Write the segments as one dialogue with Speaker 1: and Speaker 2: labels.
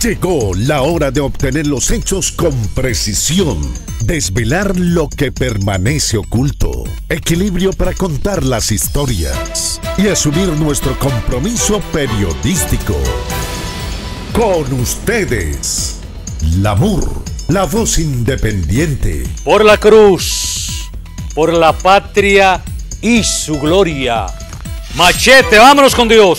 Speaker 1: Llegó la hora de obtener los hechos con precisión, desvelar lo que permanece oculto, equilibrio para contar las historias y asumir nuestro compromiso periodístico. Con ustedes, Lamur, la voz independiente.
Speaker 2: Por la cruz, por la patria y su gloria. Machete, vámonos con Dios.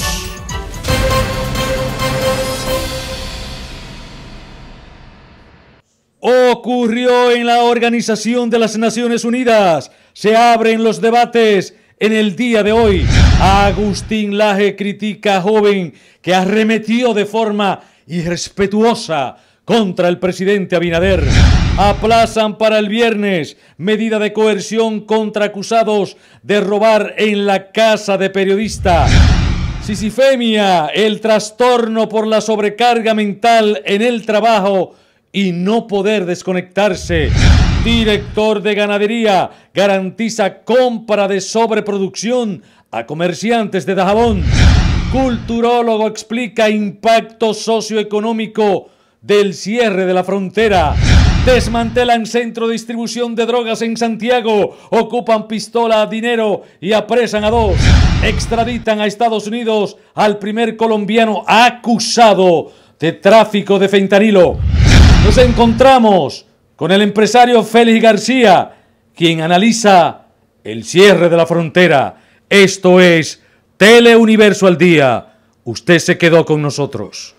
Speaker 2: Ocurrió en la Organización de las Naciones Unidas. Se abren los debates en el día de hoy. Agustín Laje critica a joven que arremetió de forma irrespetuosa contra el presidente Abinader. Aplazan para el viernes medida de coerción contra acusados de robar en la casa de periodista. Sisifemia, el trastorno por la sobrecarga mental en el trabajo y no poder desconectarse. Director de ganadería garantiza compra de sobreproducción a comerciantes de Dajabón. Culturólogo explica impacto socioeconómico del cierre de la frontera. Desmantelan centro de distribución de drogas en Santiago. Ocupan pistola, dinero y apresan a 2. Extraditan a Estados Unidos al primer colombiano acusado de tráfico de fentanilo. Nos encontramos con el empresario Félix García, quien analiza el cierre de la frontera. Esto es Teleuniverso al Día. Usted se quedó con nosotros.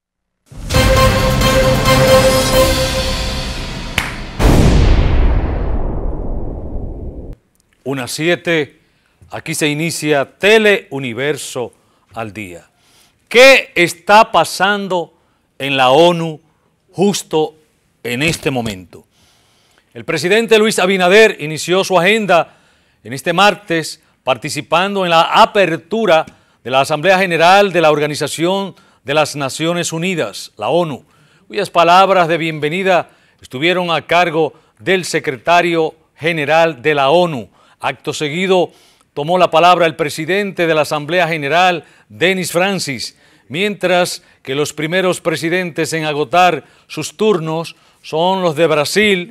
Speaker 2: Unas 7, aquí se inicia Teleuniverso al Día. ¿Qué está pasando en la ONU justo en este momento? El presidente Luis Abinader inició su agenda en este martes participando en la apertura de la Asamblea General de la Organización de las Naciones Unidas, la ONU, cuyas palabras de bienvenida estuvieron a cargo del secretario general de la ONU. Acto seguido tomó la palabra el presidente de la Asamblea General, Denis Francis, mientras que los primeros presidentes en agotar sus turnos son los de Brasil,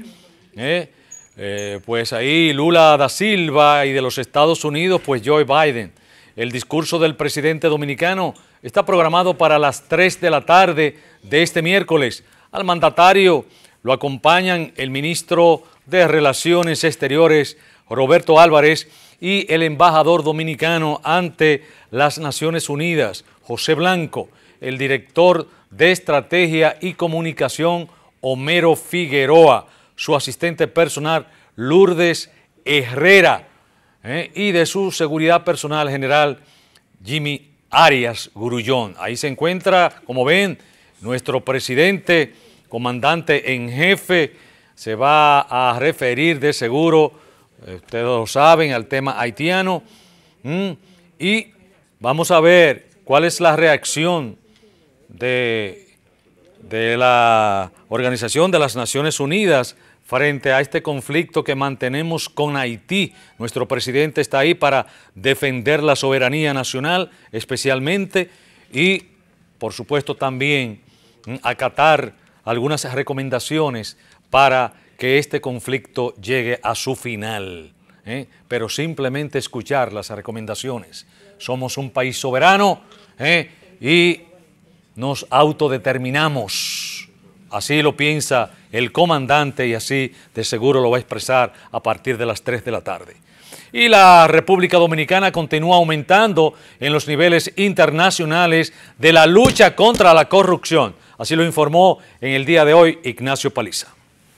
Speaker 2: pues ahí Lula da Silva, y de los Estados Unidos, pues Joe Biden. El discurso del presidente dominicano está programado para las 3 de la tarde de este miércoles. Al mandatario lo acompañan el ministro de Relaciones Exteriores, Roberto Álvarez, y el embajador dominicano ante las Naciones Unidas, José Blanco, el director de Estrategia y Comunicación, Homero Figueroa, su asistente personal, Lourdes Herrera, y de su seguridad personal general, Jimmy Arias Gurullón. Ahí se encuentra, como ven, nuestro presidente, comandante en jefe. Se va a referir de seguro, ustedes lo saben, al tema haitiano. Y vamos a ver cuál es la reacción de la Organización de las Naciones Unidas frente a este conflicto que mantenemos con Haití. Nuestro presidente está ahí para defender la soberanía nacional especialmente y, por supuesto, también acatar algunas recomendaciones para que este conflicto llegue a su final. Pero simplemente escuchar las recomendaciones. Somos un país soberano y nos autodeterminamos. Así lo piensa el comandante y así de seguro lo va a expresar a partir de las 3 de la tarde. Y la República Dominicana continúa aumentando en los niveles internacionales de la lucha contra la corrupción. Así lo informó en el día de hoy Ignacio Paliza.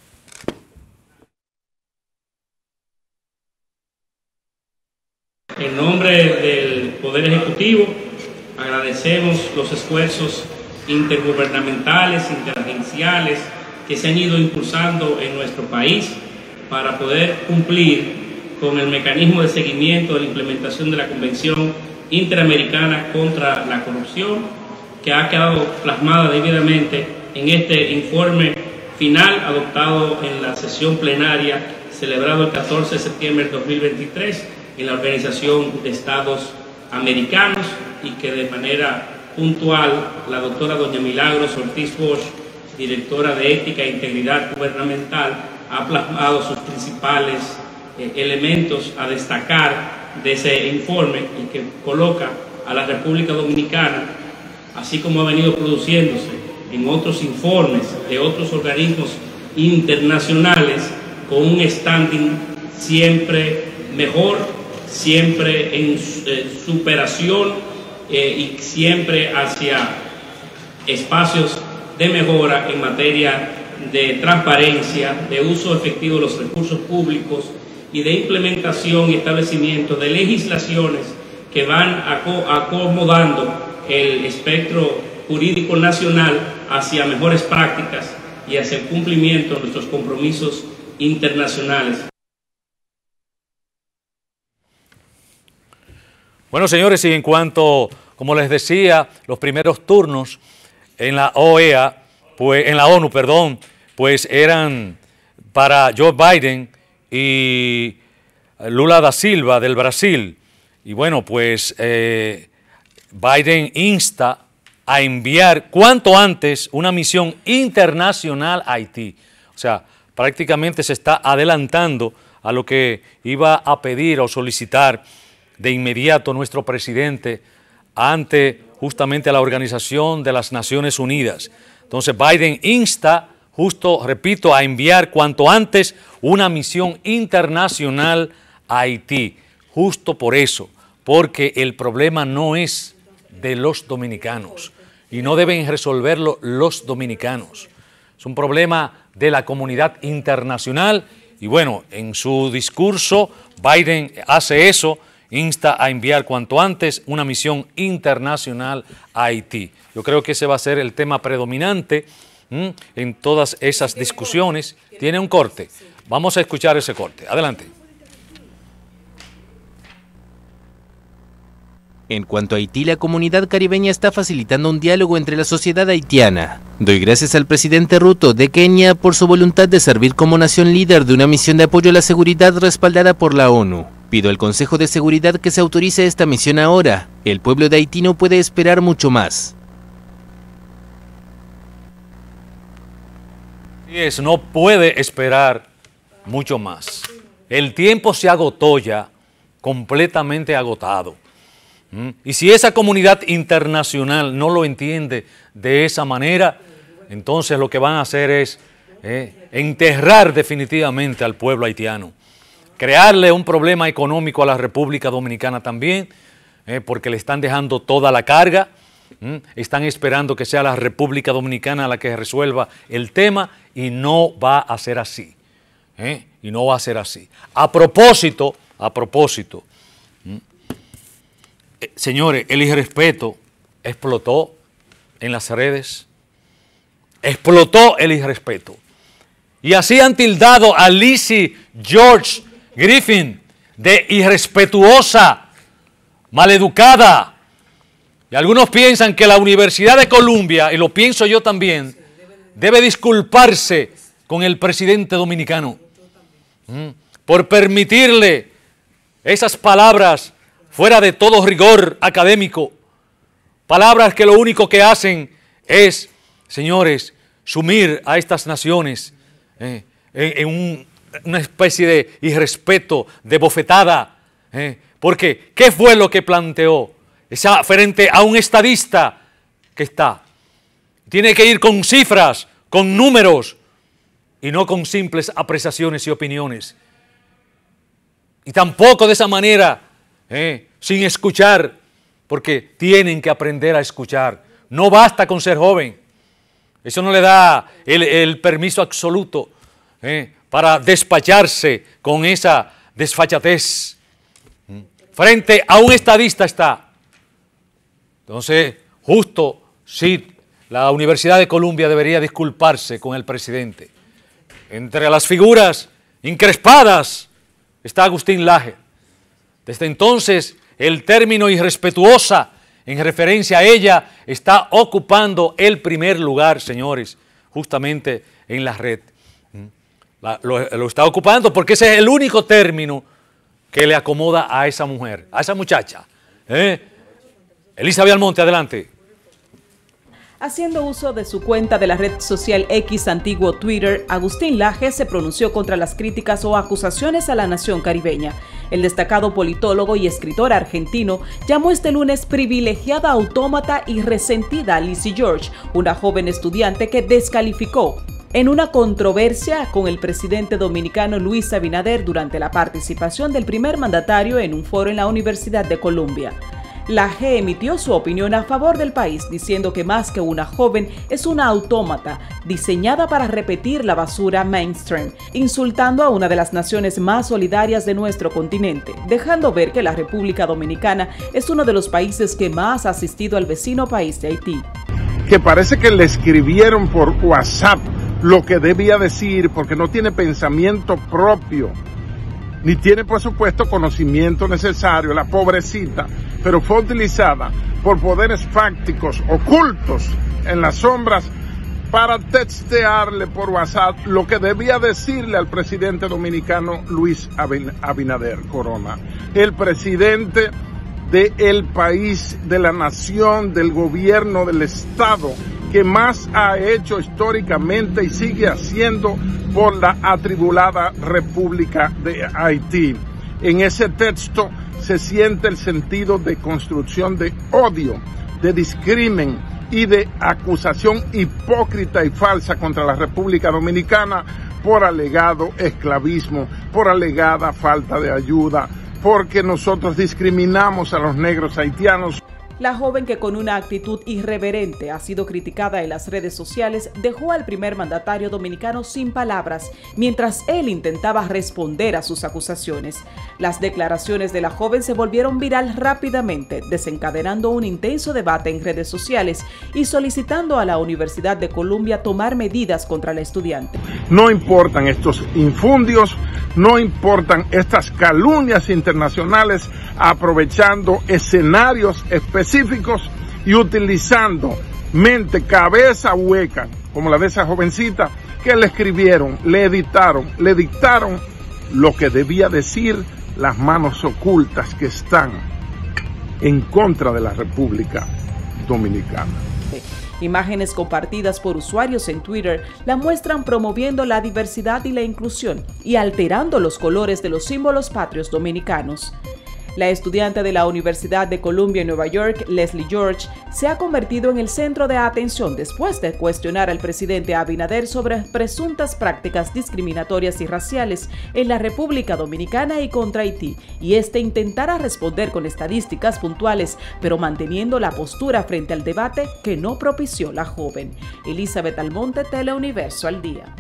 Speaker 3: En nombre del Poder Ejecutivo, agradecemos los esfuerzos intergubernamentales, interagenciales que se han ido impulsando en nuestro país para poder cumplir con el mecanismo de seguimiento de la implementación de la Convención Interamericana contra la Corrupción, que ha quedado plasmada debidamente en este informe final adoptado en la sesión plenaria celebrado el 14 de septiembre de 2023 en la Organización de Estados Americanos, y que de manera puntual, la doctora doña Milagros Ortiz Bosch, directora de Ética e Integridad Gubernamental, ha plasmado sus principales elementos a destacar de ese informe y que coloca a la República Dominicana, así como ha venido produciéndose en otros informes de otros organismos internacionales, con un standing siempre mejor, siempre en superación y siempre hacia espacios de mejora en materia de transparencia, de uso efectivo de los recursos públicos y de implementación y establecimiento de legislaciones que van acomodando el espectro jurídico nacional hacia mejores prácticas y hacia el cumplimiento de nuestros compromisos internacionales.
Speaker 2: Bueno, señores, y en cuanto, como les decía, los primeros turnos en la OEA, pues en la ONU, perdón, pues eran para Joe Biden y Lula da Silva del Brasil. Y bueno, pues Biden insta a enviar cuanto antes una misión internacional a Haití. O sea, prácticamente se está adelantando a lo que iba a pedir o solicitar de inmediato nuestro presidente ante justamente a la Organización de las Naciones Unidas. Entonces Biden insta, justo, repito, a enviar cuanto antes una misión internacional a Haití. Justo por eso, porque el problema no es de los dominicanos y no deben resolverlo los dominicanos. Es un problema de la comunidad internacional y bueno, en su discurso Biden hace eso, insta a enviar cuanto antes una misión internacional a Haití. Yo creo que ese va a ser el tema predominante en todas esas discusiones. Tiene un corte. Vamos a escuchar ese corte. Adelante.
Speaker 4: En cuanto a Haití, la comunidad caribeña está facilitando un diálogo entre la sociedad haitiana. Doy gracias al presidente Ruto de Kenia por su voluntad de servir como nación líder de una misión de apoyo a la seguridad respaldada por la ONU. Pido al Consejo de Seguridad que se autorice esta misión ahora. El pueblo de Haití no puede esperar mucho más.
Speaker 2: No puede esperar mucho más. El tiempo se agotó ya, completamente agotado. Y si esa comunidad internacional no lo entiende de esa manera, entonces lo que van a hacer es enterrar definitivamente al pueblo haitiano. Crearle un problema económico a la República Dominicana también, porque le están dejando toda la carga. Están esperando que sea la República Dominicana la que resuelva el tema y no va a ser así. Y no va a ser así. A propósito, señores, el irrespeto explotó en las redes. Explotó el irrespeto. Y así han tildado a Lizzie George Griffin de irrespetuosa, maleducada. Y algunos piensan que la Universidad de Columbia, y lo pienso yo también, debe disculparse con el presidente dominicano por permitirle esas palabras fuera de todo rigor académico, palabras que lo único que hacen es, señores, sumir a estas naciones en una especie de irrespeto, de bofetada, porque ¿qué fue lo que planteó? Esa frente a un estadista que está. Tiene que ir con cifras, con números, y no con simples apreciaciones y opiniones. Y tampoco de esa manera, sin escuchar, porque tienen que aprender a escuchar. No basta con ser joven. Eso no le da el permiso absoluto para despacharse con esa desfachatez. Frente a un estadista está. Entonces, justo sí, la Universidad de Columbia debería disculparse con el presidente. Entre las figuras increspadas está Agustín Laje. Desde entonces, el término irrespetuosa en referencia a ella está ocupando el primer lugar, señores, justamente en la red. Lo está ocupando porque ese es el único término que le acomoda a esa mujer, a esa muchacha. Elizabeth Almonte, adelante.
Speaker 5: Haciendo uso de su cuenta de la red social X, antiguo Twitter, Agustín Laje se pronunció contra las críticas o acusaciones a la nación caribeña. El destacado politólogo y escritor argentino llamó este lunes privilegiada autómata y resentida a Lizzie George, una joven estudiante que descalificó en una controversia con el presidente dominicano Luis Abinader durante la participación del primer mandatario en un foro en la Universidad de Columbia. Laje emitió su opinión a favor del país, diciendo que más que una joven es una autómata diseñada para repetir la basura mainstream, insultando a una de las naciones más solidarias de nuestro continente, dejando ver que la República Dominicana es uno de los países que más ha asistido al vecino país de Haití.
Speaker 6: Que parece que le escribieron por WhatsApp lo que debía decir porque no tiene pensamiento propio, ni tiene por supuesto conocimiento necesario, la pobrecita, pero fue utilizada por poderes fácticos ocultos en las sombras para textearle por WhatsApp lo que debía decirle al presidente dominicano Luis Abinader Corona, el presidente del país, de la nación, del gobierno, del Estado, que más ha hecho históricamente y sigue haciendo por la atribulada República de Haití. En ese texto se siente el sentido de construcción de odio, de discrimen y de acusación hipócrita y falsa contra la República Dominicana por alegado esclavismo, por alegada falta de ayuda, porque nosotros discriminamos a los negros haitianos.
Speaker 5: La joven, que con una actitud irreverente ha sido criticada en las redes sociales, dejó al primer mandatario dominicano sin palabras mientras él intentaba responder a sus acusaciones. Las declaraciones de la joven se volvieron viral rápidamente, desencadenando un intenso debate en redes sociales y solicitando a la Universidad de Columbia tomar medidas contra la estudiante.
Speaker 6: No importan estos infundios, no importan estas calumnias internacionales, aprovechando escenarios específicos y utilizando mente, cabeza hueca, como la de esa jovencita, que le escribieron, le editaron, le dictaron lo que debía decir las manos ocultas que están en contra de la República Dominicana.
Speaker 5: Imágenes compartidas por usuarios en Twitter la muestran promoviendo la diversidad y la inclusión y alterando los colores de los símbolos patrios dominicanos. La estudiante de la Universidad de Columbia en Nueva York, Leslie George, se ha convertido en el centro de atención después de cuestionar al presidente Abinader sobre presuntas prácticas discriminatorias y raciales en la República Dominicana y contra Haití, y intentara responder con estadísticas puntuales, pero manteniendo la postura frente al debate que no propició la joven. Elizabeth Almonte, Teleuniverso al día.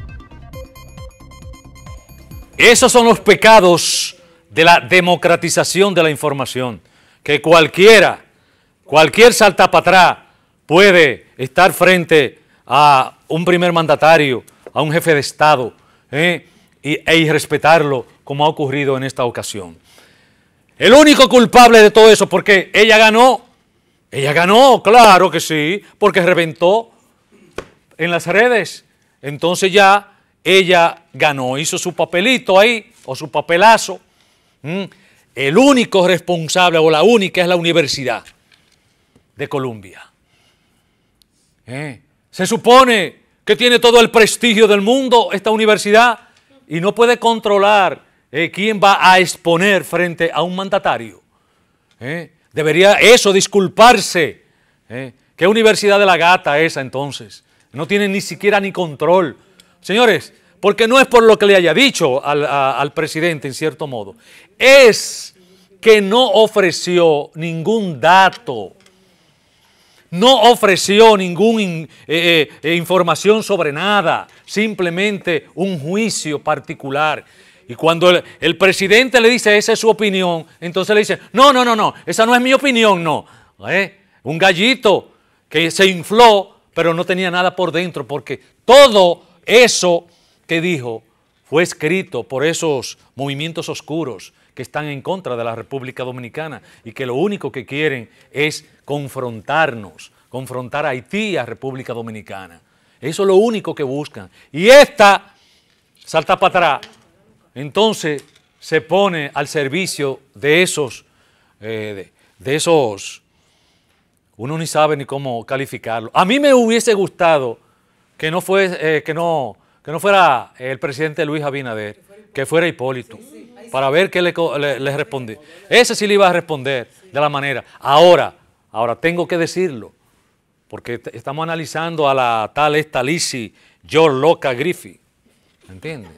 Speaker 2: Esos son los pecados de la democratización de la información, que cualquier saltapatrá puede estar frente a un primer mandatario, a un jefe de Estado, e irrespetarlo, como ha ocurrido en esta ocasión. El único culpable de todo eso, porque ella ganó, claro que sí, porque reventó en las redes, entonces ya ella ganó, hizo su papelito ahí, o su papelazo. El único responsable o la única es la Universidad de Columbia. Se supone que tiene todo el prestigio del mundo esta universidad y no puede controlar quién va a exponer frente a un mandatario. Debería eso disculparse. ¿Qué universidad de la gata esa entonces? No tiene ni siquiera ni control. Señores, porque no es por lo que le haya dicho al presidente, en cierto modo, es que no ofreció ningún dato, no ofreció ninguna información sobre nada, simplemente un juicio particular. Y cuando el presidente le dice esa es su opinión, entonces le dice, no, esa no es mi opinión, no. Un gallito que se infló, pero no tenía nada por dentro, porque todo eso que dijo fue escrito por esos movimientos oscuros que están en contra de la República Dominicana y que lo único que quieren es confrontarnos, confrontar a Haití y a República Dominicana. Eso es lo único que buscan. Y esta salta para atrás, entonces se pone al servicio de esos uno ni sabe ni cómo calificarlo. A mí me hubiese gustado que no fuera el presidente Luis Abinader, que fuera Hipólito, para ver qué le respondí. Ese sí le iba a responder de la manera. Ahora tengo que decirlo, porque estamos analizando a la tal Lizzie George Loca Griffith, ¿entiendes?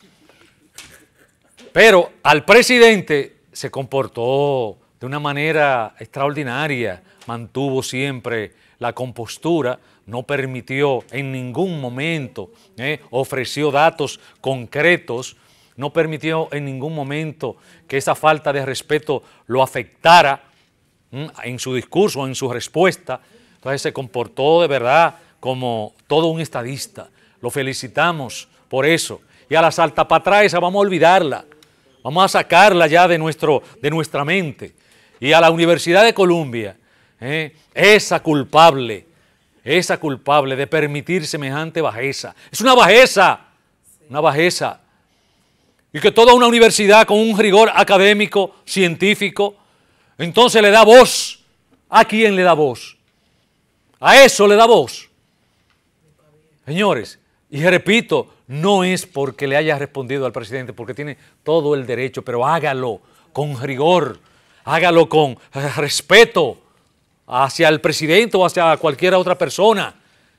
Speaker 2: Pero al presidente se comportó de una manera extraordinaria, mantuvo siempre la compostura, no permitió en ningún momento, ofreció datos concretos, no permitió en ningún momento que esa falta de respeto lo afectara en su discurso, en su respuesta. Entonces se comportó de verdad como todo un estadista. Lo felicitamos por eso. Y a la saltapatra esa vamos a olvidarla, vamos a sacarla ya de nuestra mente. Y a la Universidad de Columbia, esa culpable de permitir semejante bajeza. Es una bajeza, una bajeza. Y que toda una universidad con un rigor académico, científico, entonces le da voz. ¿A quién le da voz? A eso le da voz. Señores, y repito, no es porque le haya respondido al presidente, porque tiene todo el derecho, pero hágalo con rigor, hágalo con respeto hacia el presidente o hacia cualquier otra persona.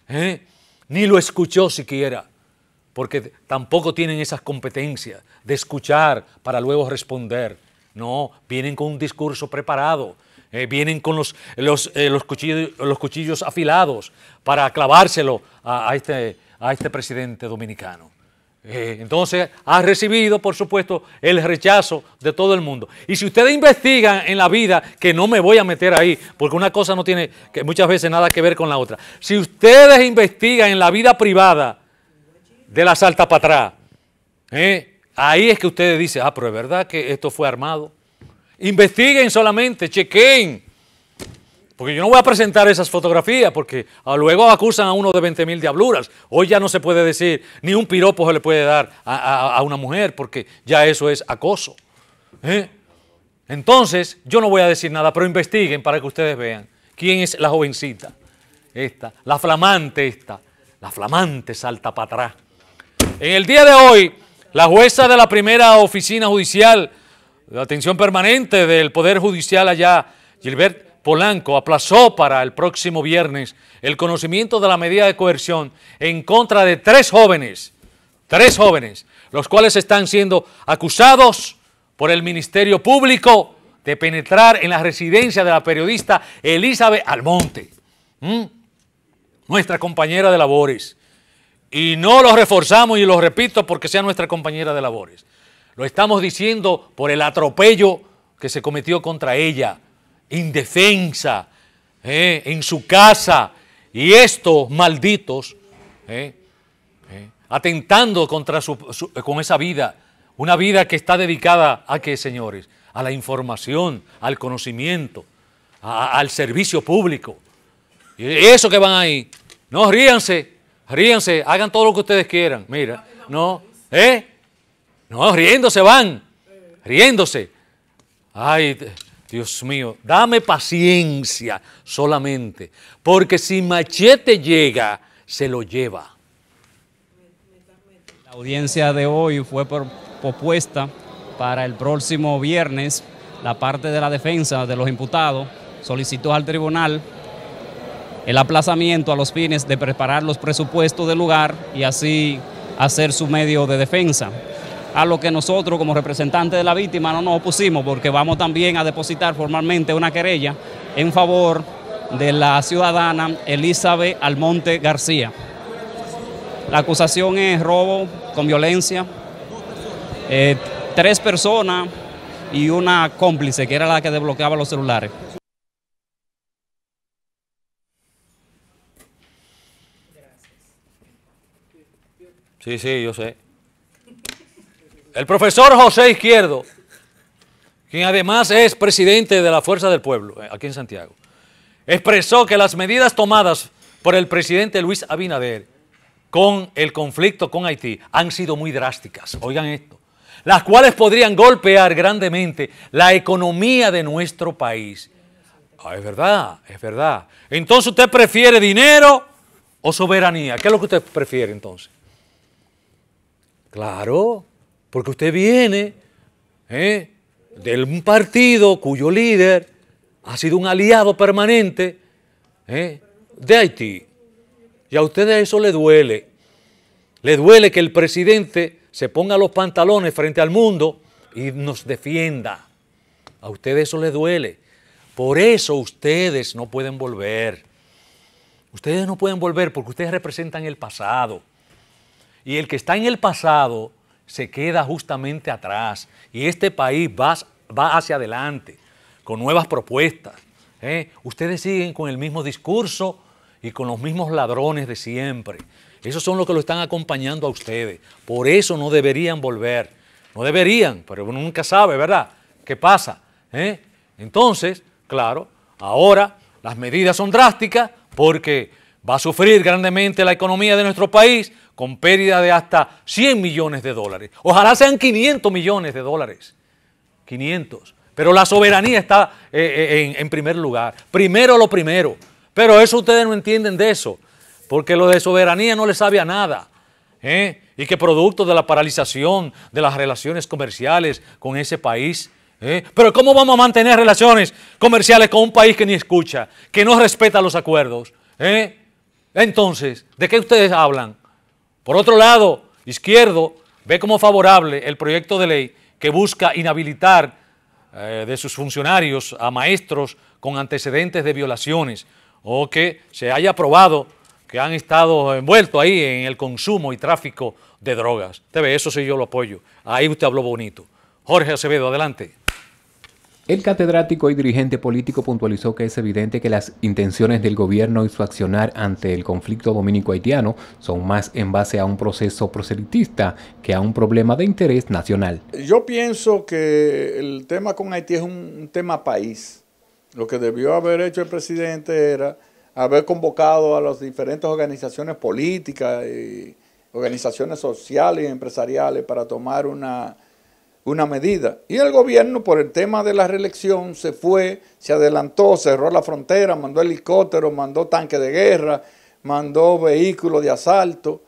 Speaker 2: Ni lo escuchó siquiera, porque tampoco tienen esas competencias de escuchar para luego responder. No, vienen con un discurso preparado, vienen con los cuchillos afilados para clavárselo a este presidente dominicano. Entonces ha recibido, por supuesto, el rechazo de todo el mundo. Y si ustedes investigan en la vida, que no me voy a meter ahí, porque una cosa no tiene muchas veces nada que ver con la otra. Si ustedes investigan en la vida privada de la saltapatra, ahí es que ustedes dicen, pero es verdad que esto fue armado. Investiguen solamente, chequen. Porque yo no voy a presentar esas fotografías porque luego acusan a uno de 20.000 diabluras. Hoy ya no se puede decir, ni un piropo se le puede dar a una mujer porque ya eso es acoso. Entonces, yo no voy a decir nada, pero investiguen para que ustedes vean quién es la jovencita, la flamante saltapatra. En el día de hoy, la jueza de la primera oficina judicial de atención permanente del Poder Judicial allá, Gilbert Polanco, aplazó para el próximo viernes el conocimiento de la medida de coerción en contra de tres jóvenes, los cuales están siendo acusados por el Ministerio Público de penetrar en la residencia de la periodista Elizabeth Almonte, nuestra compañera de labores. Y no lo reforzamos y lo repito porque sea nuestra compañera de labores. Lo estamos diciendo por el atropello que se cometió contra ella, indefensa, en su casa, y estos malditos atentando contra con esa vida, una vida que está dedicada a ¿qué, señores? A la información, al conocimiento, al servicio público. Y eso que van ahí, no, ríanse, hagan todo lo que ustedes quieran, mira, no, riéndose van, riéndose. Ay, Dios mío, dame paciencia solamente, porque si Machete llega, se lo lleva.
Speaker 7: La audiencia de hoy fue pospuesta para el próximo viernes. La parte de la defensa de los imputados solicitó al tribunal el aplazamiento a los fines de preparar los presupuestos del lugar y así hacer su medio de defensa. A lo que nosotros como representantes de la víctima no nos opusimos porque vamos también a depositar formalmente una querella en favor de la ciudadana Elizabeth Almonte García. La acusación es robo con violencia, 3 personas y una cómplice que era la que desbloqueaba los celulares.
Speaker 2: Sí, yo sé. El profesor José Izquierdo, quien además es presidente de la Fuerza del Pueblo, aquí en Santiago, expresó que las medidas tomadas por el presidente Luis Abinader con el conflicto con Haití han sido muy drásticas, oigan esto, las cuales podrían golpear grandemente la economía de nuestro país. Ah, es verdad, es verdad. Entonces, ¿usted prefiere dinero o soberanía? ¿Qué es lo que usted prefiere entonces? Claro, porque usted viene de un partido cuyo líder ha sido un aliado permanente de Haití. Y a ustedes eso le duele. Le duele que el presidente se ponga los pantalones frente al mundo y nos defienda. A ustedes eso les duele. Por eso ustedes no pueden volver. Ustedes no pueden volver porque ustedes representan el pasado. Y el que está en el pasado se queda justamente atrás. Y este país va hacia adelante con nuevas propuestas. Ustedes siguen con el mismo discurso y con los mismos ladrones de siempre. Esos son los que lo están acompañando a ustedes. Por eso no deberían volver. No deberían, pero uno nunca sabe, ¿verdad? ¿Qué pasa? Entonces, claro, ahora las medidas son drásticas porque va a sufrir grandemente la economía de nuestro país con pérdida de hasta 100 millones de dólares. Ojalá sean 500 millones de dólares. 500. Pero la soberanía está en primer lugar. Primero lo primero. Pero eso ustedes no entienden de eso. Porque lo de soberanía no les sabe a nada. Y que producto de la paralización de las relaciones comerciales con ese país. Pero ¿cómo vamos a mantener relaciones comerciales con un país que ni escucha, que no respeta los acuerdos? Entonces, ¿de qué ustedes hablan? Por otro lado, Izquierdo ve como favorable el proyecto de ley que busca inhabilitar de sus funcionarios a maestros con antecedentes de violaciones o que se haya probado que han estado envueltos ahí en el consumo y tráfico de drogas. Usted ve, eso sí yo lo apoyo. Ahí usted habló bonito. Jorge Acevedo, adelante.
Speaker 8: El catedrático y dirigente político puntualizó que es evidente que las intenciones del gobierno y su accionar ante el conflicto dominico-haitiano son más en base a un proceso proselitista que a un problema de interés nacional.
Speaker 9: Yo pienso que el tema con Haití es un tema país. Lo que debió haber hecho el presidente era haber convocado a las diferentes organizaciones políticas y organizaciones sociales y empresariales para tomar una medida. Y el gobierno, por el tema de la reelección, se fue, se adelantó, cerró la frontera, mandó helicópteros, mandó tanques de guerra, mandó vehículos de asalto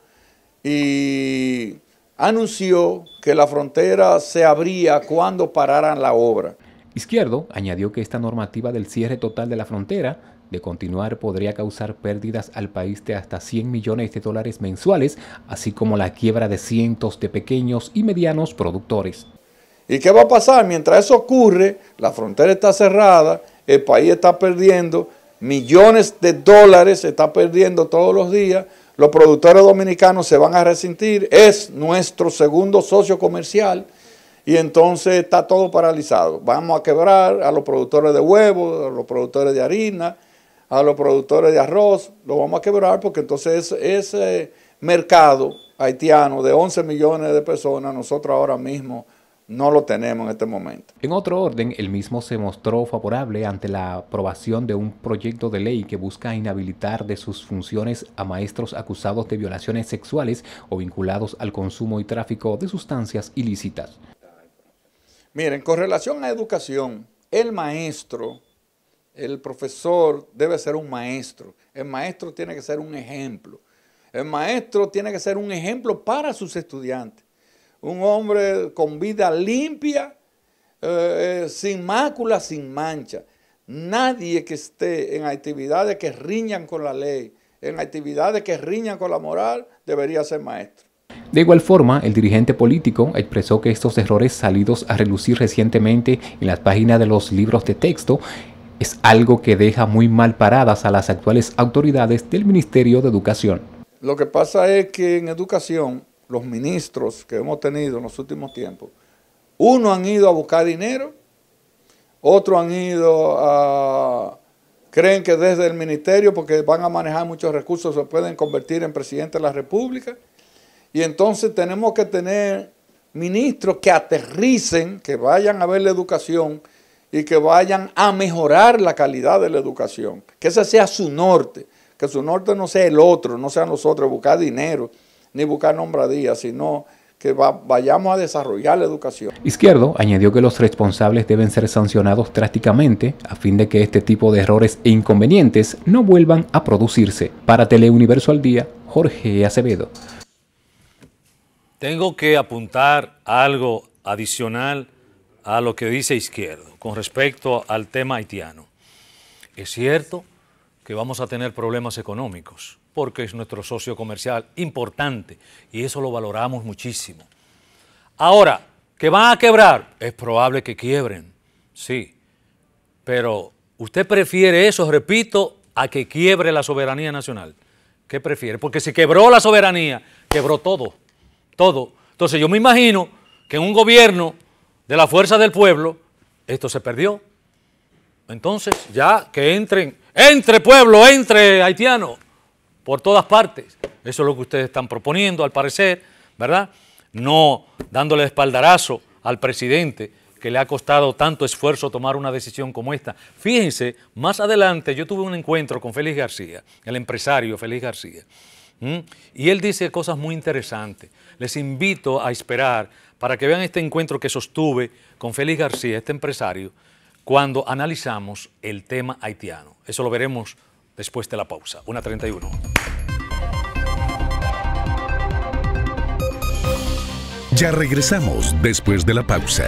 Speaker 9: y anunció que la frontera se abría cuando pararan la obra.
Speaker 8: Izquierdo añadió que esta normativa del cierre total de la frontera, de continuar, podría causar pérdidas al país de hasta 100 millones de dólares mensuales, así como la quiebra de cientos de pequeños y medianos productores.
Speaker 9: ¿Y qué va a pasar? Mientras eso ocurre, la frontera está cerrada, el país está perdiendo millones de dólares, se está perdiendo todos los días, los productores dominicanos se van a resentir, es nuestro segundo socio comercial y entonces está todo paralizado. Vamos a quebrar a los productores de huevos, a los productores de harina, a los productores de arroz, lo vamos a quebrar porque entonces ese mercado haitiano de 11 millones de personas, nosotros ahora mismo no lo tenemos en este momento.
Speaker 8: En otro orden, el mismo se mostró favorable ante la aprobación de un proyecto de ley que busca inhabilitar de sus funciones a maestros acusados de violaciones sexuales o vinculados al consumo y tráfico de sustancias ilícitas.
Speaker 9: Miren, con relación a educación, el maestro, el profesor debe ser un maestro. El maestro tiene que ser un ejemplo. El maestro tiene que ser un ejemplo para sus estudiantes. Un hombre con vida limpia, sin mácula, sin mancha. Nadie que esté en actividades que riñan con la ley, en actividades que riñan con la moral, debería ser maestro.
Speaker 8: De igual forma, el dirigente político expresó que estos errores salidos a relucir recientemente en las páginas de los libros de texto es algo que deja muy mal paradas a las actuales autoridades del Ministerio de Educación.
Speaker 9: Lo que pasa es que en educación, los ministros que hemos tenido en los últimos tiempos, unos han ido a buscar dinero, otros han ido a... creen que desde el ministerio, porque van a manejar muchos recursos, se pueden convertir en presidente de la República. Y entonces tenemos que tener ministros que aterricen, que vayan a ver la educación y que vayan a mejorar la calidad de la educación. Que ese sea su norte, que su norte no sea el otro, no sean nosotros buscar dinero, ni buscar nombradías, sino que vayamos a desarrollar la educación.
Speaker 8: Izquierdo añadió que los responsables deben ser sancionados drásticamente a fin de que este tipo de errores e inconvenientes no vuelvan a producirse. Para Teleuniverso al Día, Jorge Acevedo.
Speaker 2: Tengo que apuntar algo adicional a lo que dice Izquierdo con respecto al tema haitiano. Es cierto que vamos a tener problemas económicos porque es nuestro socio comercial importante y eso lo valoramos muchísimo. Ahora, ¿que van a quebrar? Es probable que quiebren, sí, pero usted prefiere eso, repito, a que quiebre la soberanía nacional. ¿Qué prefiere? Porque si quebró la soberanía, quebró todo. Todo. Entonces yo me imagino que en un gobierno de la fuerza del pueblo, esto se perdió. Entonces ya que entre pueblo, entre haitiano, por todas partes. Eso es lo que ustedes están proponiendo, al parecer, ¿verdad? No dándole espaldarazo al presidente que le ha costado tanto esfuerzo tomar una decisión como esta. Fíjense, más adelante yo tuve un encuentro con Félix García, el empresario Félix García, y él dice cosas muy interesantes. Les invito a esperar para que vean este encuentro que sostuve con Félix García, este empresario, cuando analizamos el tema haitiano. Eso lo veremos después de la pausa. 1:31.
Speaker 1: Ya regresamos después de la pausa.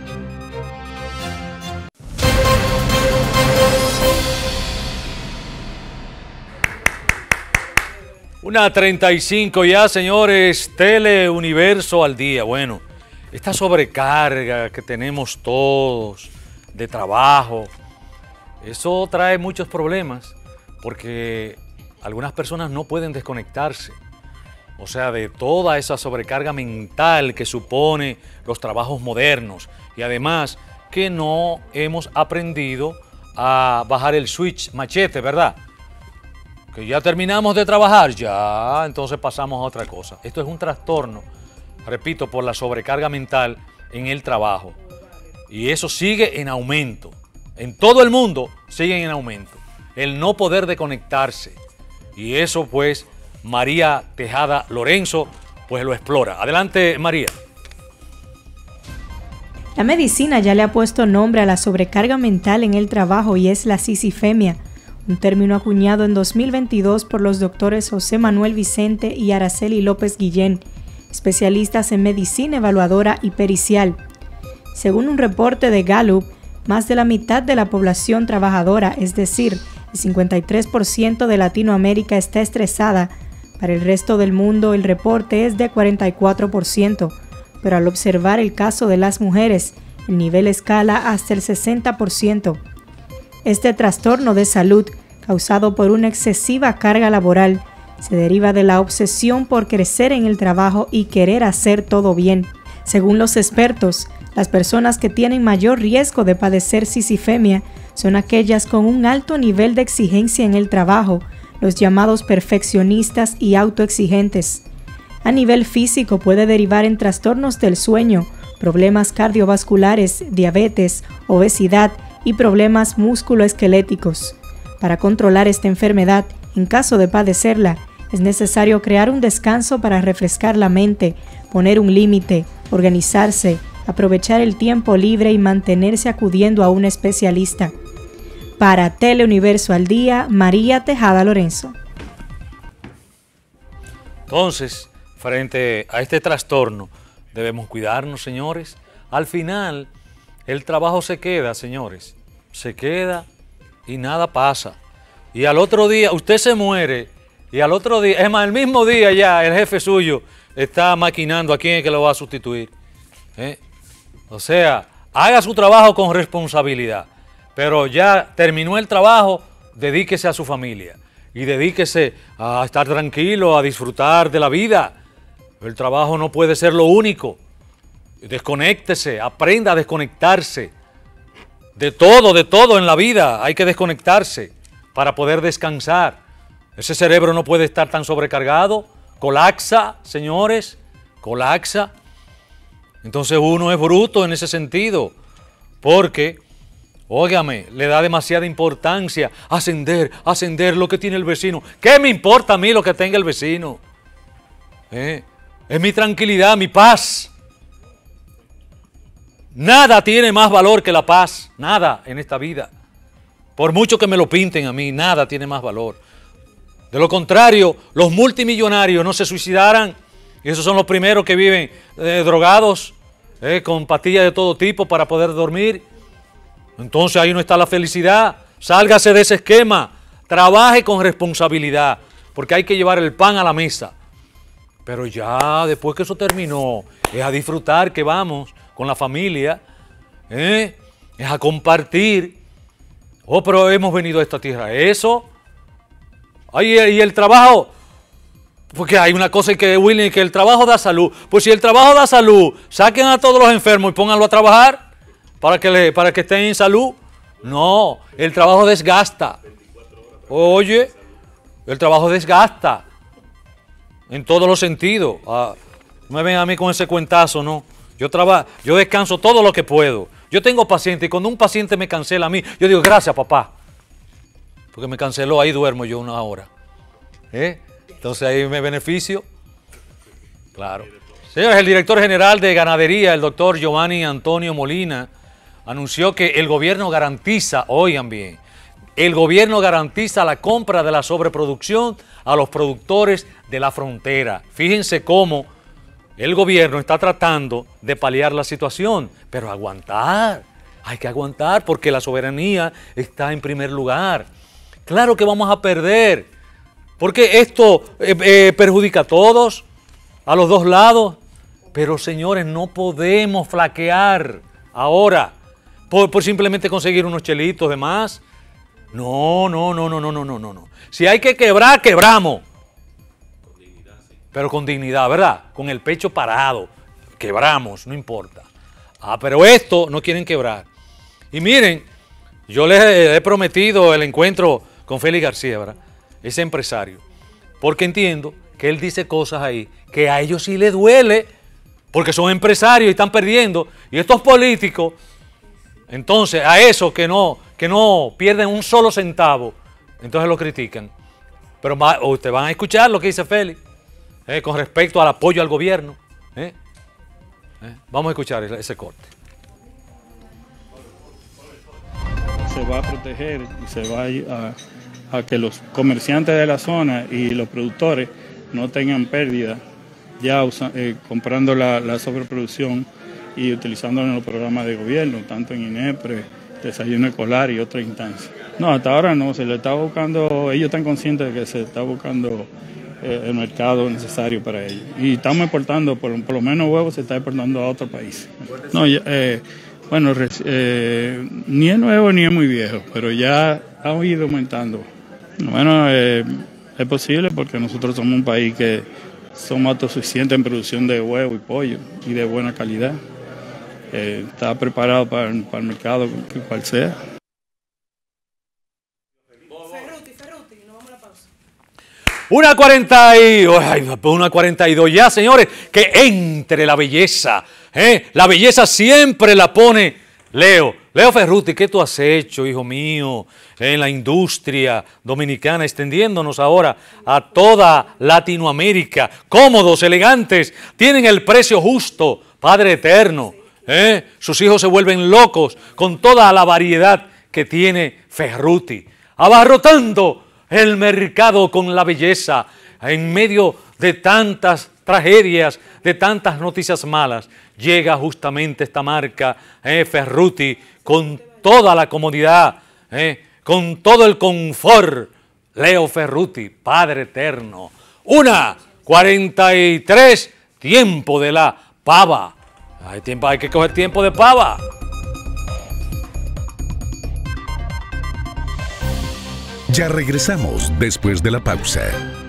Speaker 2: Una 35 ya, señores, Teleuniverso al día. Bueno, esta sobrecarga que tenemos todos de trabajo, eso trae muchos problemas porque algunas personas no pueden desconectarse. O sea, de toda esa sobrecarga mental que supone los trabajos modernos y además que no hemos aprendido a bajar el switch machete, ¿verdad? Que ya terminamos de trabajar, ya, entonces pasamos a otra cosa. Esto es un trastorno, repito, por la sobrecarga mental en el trabajo. Y eso sigue en aumento. En todo el mundo sigue en aumento. El no poder desconectarse. Y eso, pues, María Tejada Lorenzo, pues lo explora. Adelante, María.
Speaker 10: La medicina ya le ha puesto nombre a la sobrecarga mental en el trabajo y es la sisifemia, un término acuñado en 2022 por los doctores José Manuel Vicente y Araceli López Guillén, especialistas en medicina evaluadora y pericial. Según un reporte de Gallup, más de la mitad de la población trabajadora, es decir, el 53% de Latinoamérica está estresada. Para el resto del mundo el reporte es de 44%, pero al observar el caso de las mujeres, el nivel escala hasta el 60%. Este trastorno de salud, causado por una excesiva carga laboral, se deriva de la obsesión por crecer en el trabajo y querer hacer todo bien. Según los expertos, las personas que tienen mayor riesgo de padecer sisifemia son aquellas con un alto nivel de exigencia en el trabajo, los llamados perfeccionistas y autoexigentes. A nivel físico puede derivar en trastornos del sueño, problemas cardiovasculares, diabetes, obesidad y problemas musculoesqueléticos. Para controlar esta enfermedad, en caso de padecerla, es necesario crear un descanso para refrescar la mente, poner un límite, organizarse, aprovechar el tiempo libre y mantenerse acudiendo a un especialista. Para Teleuniverso al Día, María Tejada Lorenzo.
Speaker 2: Entonces, frente a este trastorno, debemos cuidarnos, señores. Al final, el trabajo se queda, señores. Se queda y nada pasa. Y al otro día, usted se muere y al otro día, es más, el mismo día ya, el jefe suyo está maquinando a quién es que lo va a sustituir. O sea, haga su trabajo con responsabilidad. Pero ya terminó el trabajo, dedíquese a su familia y dedíquese a estar tranquilo, a disfrutar de la vida. El trabajo no puede ser lo único. Desconéctese, aprenda a desconectarse. De todo en la vida hay que desconectarse para poder descansar. Ese cerebro no puede estar tan sobrecargado. Colapsa, señores, colapsa. Entonces uno es bruto en ese sentido, porque, óigame, le da demasiada importancia ascender lo que tiene el vecino. ¿Qué me importa a mí lo que tenga el vecino? es mi tranquilidad, mi paz. Nada tiene más valor que la paz, nada en esta vida. Por mucho que me lo pinten a mí, nada tiene más valor. De lo contrario, los multimillonarios no se suicidaran. Y esos son los primeros que viven drogados, con pastillas de todo tipo para poder dormir. Entonces ahí no está la felicidad. Sálgase de ese esquema. Trabaje con responsabilidad, porque hay que llevar el pan a la mesa. Pero ya después que eso terminó, es a disfrutar que vamos con la familia, es a compartir. Oh, pero hemos venido a esta tierra. Eso. Ay, y el trabajo, porque hay una cosa que William, que el trabajo da salud. Pues si el trabajo da salud, saquen a todos los enfermos y pónganlo a trabajar para que estén en salud. No, el trabajo desgasta. Oye, el trabajo desgasta en todos los sentidos. No me ven a mí con ese cuentazo, no. Yo descanso todo lo que puedo. Yo tengo pacientes y cuando un paciente me cancela a mí, yo digo, gracias papá, porque me canceló, ahí duermo yo una hora. Entonces ahí me beneficio. Claro. Señores, el director general de Ganadería, el doctor Giovanni Antonio Molina, anunció que el gobierno garantiza, oigan bien, el gobierno garantiza la compra de la sobreproducción a los productores de la frontera. Fíjense cómo el gobierno está tratando de paliar la situación, pero aguantar, hay que aguantar porque la soberanía está en primer lugar. Claro que vamos a perder, porque esto perjudica a todos, a los dos lados, pero señores, no podemos flaquear ahora por simplemente conseguir unos chelitos de más. No. Si hay que quebrar, quebramos. Pero con dignidad, ¿verdad? Con el pecho parado. Quebramos, no importa. Pero esto no quieren quebrar. Y miren, yo les he prometido el encuentro con Félix García, ¿verdad? Ese empresario. Porque entiendo que él dice cosas ahí que a ellos sí les duele, porque son empresarios y están perdiendo. Y estos políticos, entonces, a esos que no pierden un solo centavo, entonces lo critican. Pero ustedes van a escuchar lo que dice Félix. Con respecto al apoyo al gobierno. Vamos a escuchar ese corte.
Speaker 11: Se va a proteger y se va a que los comerciantes de la zona y los productores no tengan pérdida ya comprando la sobreproducción y utilizándola en los programas de gobierno, tanto en INEPRE, desayuno escolar y otras instancias. No, hasta ahora no, se le está buscando, ellos están conscientes de que se está buscando el mercado necesario para ellos. Y estamos exportando, por lo menos huevos se está exportando a otro país. No, bueno, ni es nuevo ni es muy viejo, pero ya ha ido aumentando. Bueno, es posible porque nosotros somos un país que somos autosuficientes en producción de huevo y pollo y de buena calidad. Está preparado para el mercado cual sea.
Speaker 2: Una 42 ya, señores, que entre la belleza. La belleza siempre la pone Leo Ferruti. ¿Qué tú has hecho, hijo mío, en la industria dominicana, extendiéndonos ahora a toda Latinoamérica? Cómodos, elegantes, tienen el precio justo, Padre eterno. Sus hijos se vuelven locos con toda la variedad que tiene Ferruti, abarrotando el mercado con la belleza en medio de tantas tragedias, de tantas noticias malas. Llega justamente esta marca, Ferruti, con toda la comodidad, con todo el confort. Leo Ferruti, Padre eterno. 1:43, tiempo de la pava. Hay que coger tiempo de pava.
Speaker 1: Ya regresamos después de la pausa.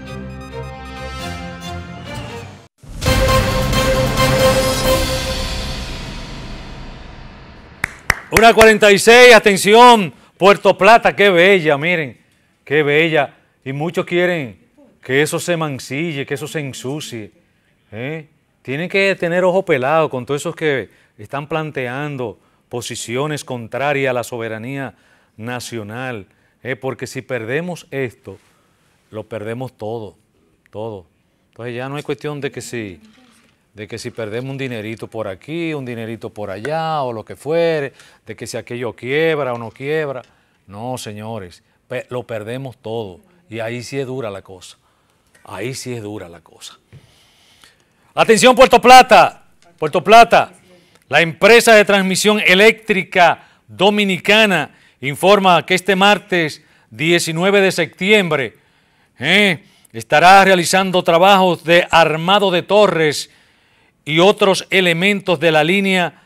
Speaker 2: Una 46, atención, Puerto Plata, qué bella, miren, qué bella. Y muchos quieren que eso se mancille, que eso se ensucie. Tienen que tener ojo pelado con todos esos que están planteando posiciones contrarias a la soberanía nacional. Porque si perdemos esto, lo perdemos todo, todo. Entonces ya no hay cuestión de que si de que si perdemos un dinerito por aquí, un dinerito por allá, o lo que fuere, de que si aquello quiebra o no quiebra. No, señores, lo perdemos todo. Y ahí sí es dura la cosa. Ahí sí es dura la cosa. Atención, Puerto Plata. Puerto Plata, la empresa de transmisión eléctrica dominicana informa que este martes 19 de septiembre estará realizando trabajos de armado de torres y otros elementos de la línea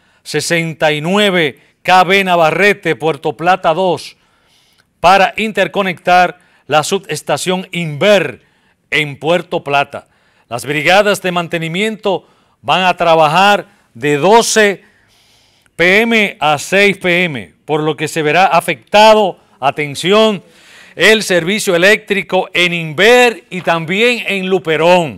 Speaker 2: 69 KB Navarrete Puerto Plata 2 para interconectar la subestación Inver en Puerto Plata. Las brigadas de mantenimiento van a trabajar de 12 p.m. a 6 p.m., por lo que se verá afectado, atención, el servicio eléctrico en Inver y también en Luperón.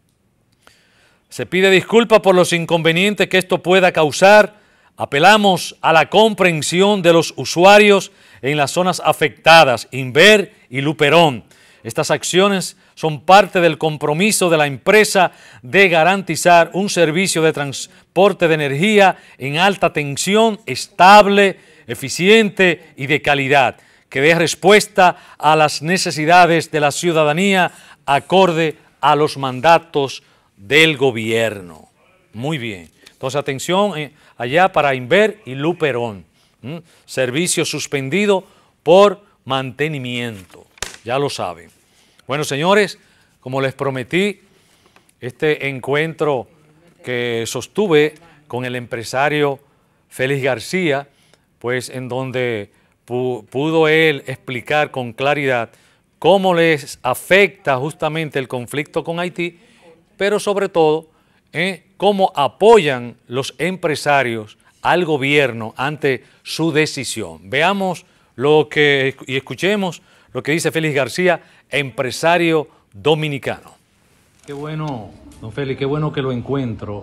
Speaker 2: Se pide disculpas por los inconvenientes que esto pueda causar. Apelamos a la comprensión de los usuarios en las zonas afectadas, Inver y Luperón. Estas acciones son parte del compromiso de la empresa de garantizar un servicio de transporte de energía en alta tensión, estable, eficiente y de calidad, que dé respuesta a las necesidades de la ciudadanía acorde a los mandatos del gobierno. Muy bien. Entonces, atención allá para Inver y Luperón. Servicio suspendido por mantenimiento. Ya lo saben. Bueno, señores, como les prometí, este encuentro que sostuve con el empresario Félix García, pues en donde pudo él explicar con claridad cómo les afecta justamente el conflicto con Haití, pero sobre todo cómo apoyan los empresarios al gobierno ante su decisión. Veamos y escuchemos lo que dice Félix García, empresario dominicano. Qué bueno, don Félix, qué bueno que lo encuentro,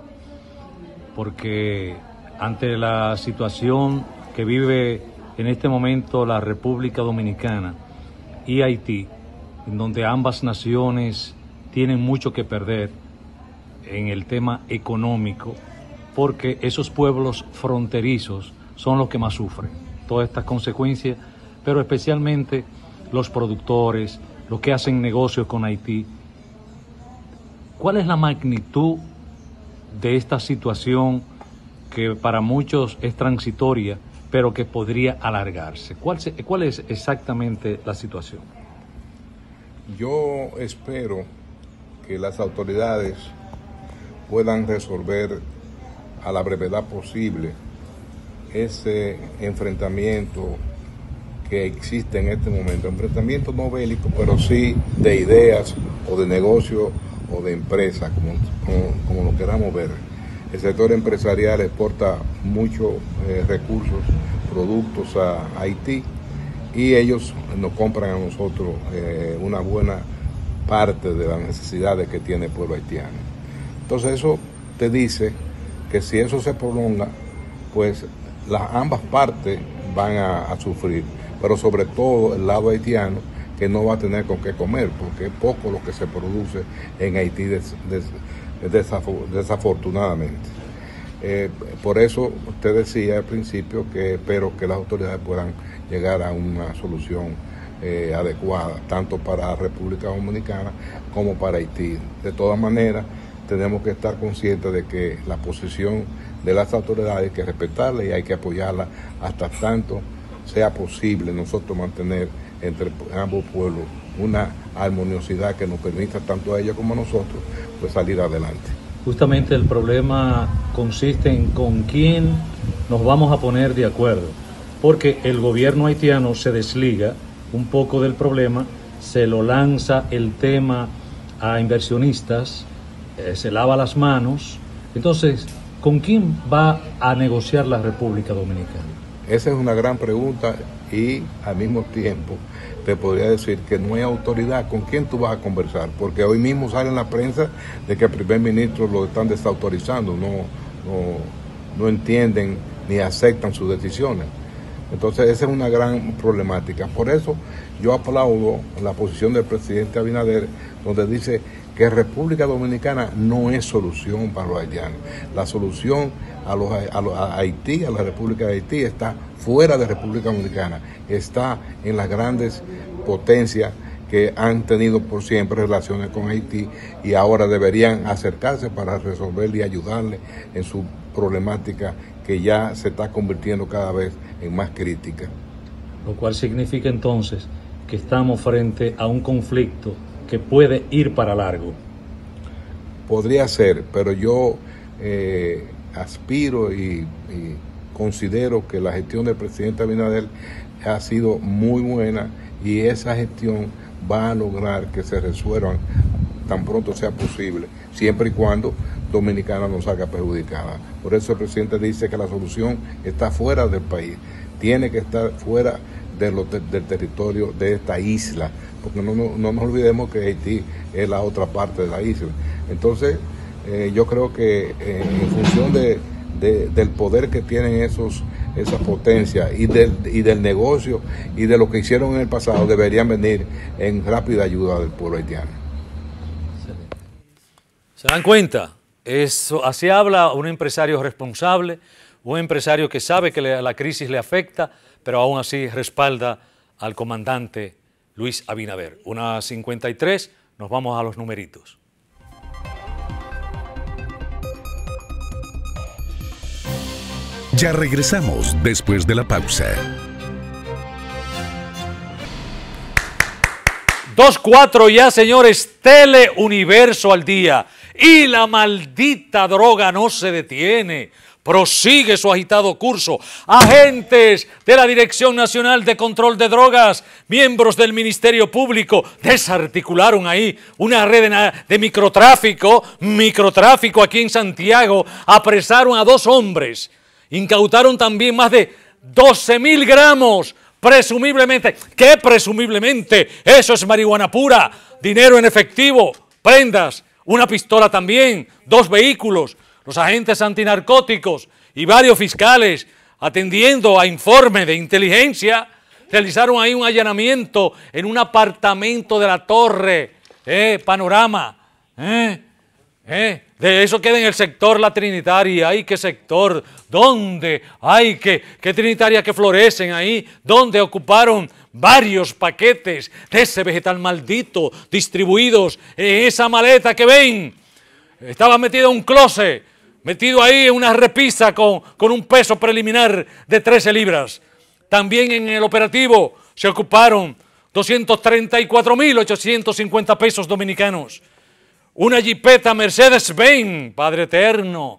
Speaker 2: porque ante la situación que vive en este momento la República Dominicana y Haití, en donde ambas naciones tienen mucho que perder en el tema económico, porque esos pueblos fronterizos son los que más sufren todas estas consecuencias, pero especialmente los productores, los que hacen negocios con Haití. ¿Cuál es la magnitud de esta situación que para muchos es transitoria, pero que podría alargarse? ¿Cuál es exactamente la situación?
Speaker 12: Yo espero que las autoridades puedan resolver a la brevedad posible ese enfrentamiento que existe en este momento, enfrentamiento no bélico, pero sí de ideas o de negocio o de empresa, como lo queramos ver. El sector empresarial exporta muchos recursos, productos a Haití, y ellos nos compran a nosotros una buena parte de las necesidades que tiene el pueblo haitiano. Entonces eso te dice que si eso se prolonga, pues ambas partes van a sufrir, pero sobre todo el lado haitiano, que no va a tener con qué comer, porque es poco lo que se produce en Haití desafortunadamente. Por eso usted decía al principio que espero que las autoridades puedan llegar a una solución adecuada, tanto para la República Dominicana como para Haití. De todas maneras, tenemos que estar conscientes de que la posición de las autoridades hay que respetarla y hay que apoyarla hasta tanto sea posible nosotros mantener entre ambos pueblos una armoniosidad que nos permita tanto a ellos como a nosotros pues salir adelante.
Speaker 2: Justamente el problema consiste en con quién nos vamos a poner de acuerdo, porque el gobierno haitiano se desliga un poco del problema, se lo lanza el tema a inversionistas, se lava las manos. Entonces, ¿con quién va a negociar la República Dominicana?
Speaker 12: Esa es una gran pregunta y al mismo tiempo te podría decir que no hay autoridad. ¿Con quién tú vas a conversar? Porque hoy mismo sale en la prensa de que el primer ministro lo están desautorizando, no entienden ni aceptan sus decisiones. Entonces esa es una gran problemática. Por eso yo aplaudo la posición del presidente Abinader, donde dice que República Dominicana no es solución para los haitianos. La solución a Haití, a la República de Haití, está fuera de República Dominicana, está en las grandes potencias que han tenido por siempre relaciones con Haití y ahora deberían acercarse para resolverle y ayudarle en su problemática que ya se está convirtiendo cada vez en más crítica.
Speaker 2: Lo cual significa entonces que estamos frente a un conflicto que puede ir para largo.
Speaker 12: Podría ser, pero yo aspiro y considero que la gestión del presidente Abinader ha sido muy buena y esa gestión va a lograr que se resuelvan tan pronto sea posible, siempre y cuando Dominicana no salga perjudicada. Por eso el presidente dice que la solución está fuera del país, tiene que estar fuera del territorio de esta isla, porque no nos olvidemos que Haití es la otra parte de la isla. Entonces, yo creo que en función del poder que tienen esas potencias y del negocio y de lo que hicieron en el pasado, deberían venir en rápida ayuda del pueblo haitiano.
Speaker 2: ¿Se dan cuenta? Así habla un empresario responsable, un empresario que sabe que la crisis le afecta, pero aún así respalda al comandante Luis Abinader. 1:53, nos vamos a los numeritos.
Speaker 1: Ya regresamos después de la pausa.
Speaker 2: 2:04 ya, señores, Teleuniverso al día. Y la maldita droga no se detiene. Prosigue su agitado curso. Agentes de la Dirección Nacional de Control de Drogas, miembros del Ministerio Público, desarticularon ahí una red de microtráfico aquí en Santiago. Apresaron a 2 hombres. Incautaron también más de 12.000 gramos, presumiblemente. ¿Qué presumiblemente? Eso es marihuana pura, dinero en efectivo, prendas, una pistola también, 2 vehículos. Los agentes antinarcóticos y varios fiscales, atendiendo a informes de inteligencia, realizaron ahí un allanamiento en un apartamento de la Torre Panorama. De eso queda en el sector La Trinitaria. ¡Ay, qué sector! ¿Dónde? ¡Ay, qué Trinitaria que florecen ahí! ¿Dónde ocuparon varios paquetes de ese vegetal maldito distribuidos en esa maleta que ven? Estaba metido en un closet, metido ahí en una repisa con un peso preliminar de 13 libras. También en el operativo se ocuparon 234.850 pesos dominicanos. Una jipeta Mercedes-Benz, Padre Eterno.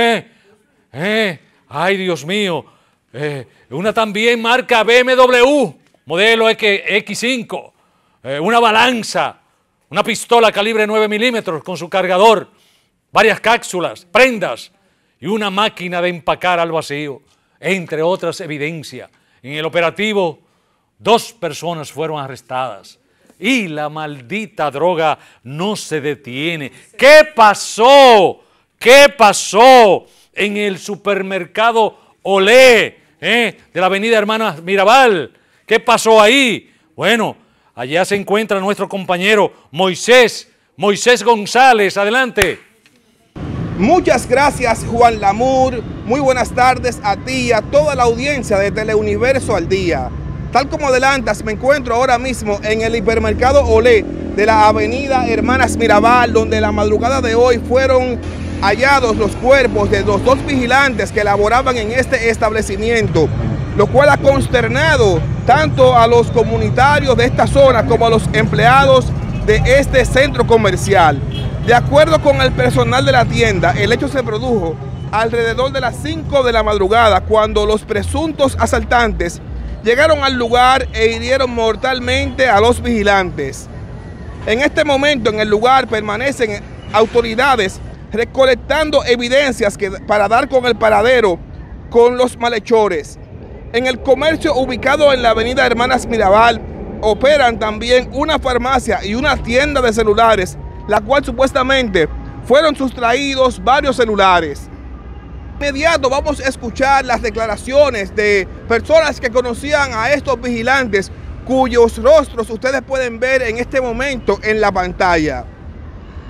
Speaker 2: Ay, Dios mío. Una también marca BMW, modelo X5. Una balanza, una pistola calibre 9 milímetros con su cargador, varias cápsulas, prendas y una máquina de empacar al vacío, entre otras evidencias. En el operativo, 2 personas fueron arrestadas. Y la maldita droga no se detiene. ¿Qué pasó? ¿Qué pasó en el supermercado Olé de la avenida Hermanas Mirabal? ¿Qué pasó ahí? Bueno, allá se encuentra nuestro compañero Moisés González. Adelante.
Speaker 13: Muchas gracias, Juan Lamour. Muy buenas tardes a ti y a toda la audiencia de Teleuniverso al día. Tal como adelantas, me encuentro ahora mismo en el hipermercado Olé de la avenida Hermanas Mirabal, donde la madrugada de hoy fueron hallados los cuerpos de los 2 vigilantes que laboraban en este establecimiento, lo cual ha consternado tanto a los comunitarios de esta zona como a los empleados de este centro comercial. De acuerdo con el personal de la tienda, el hecho se produjo alrededor de las 5 de la madrugada, cuando los presuntos asaltantes llegaron al lugar e hirieron mortalmente a los vigilantes. En este momento en el lugar permanecen autoridades recolectando evidencias para dar con el paradero con los malhechores. En el comercio ubicado en la avenida Hermanas Mirabal operan también una farmacia y una tienda de celulares, la cual supuestamente fueron sustraídos varios celulares. De inmediato vamos a escuchar las declaraciones de personas que conocían a estos vigilantes, cuyos rostros ustedes pueden ver en este momento en la pantalla.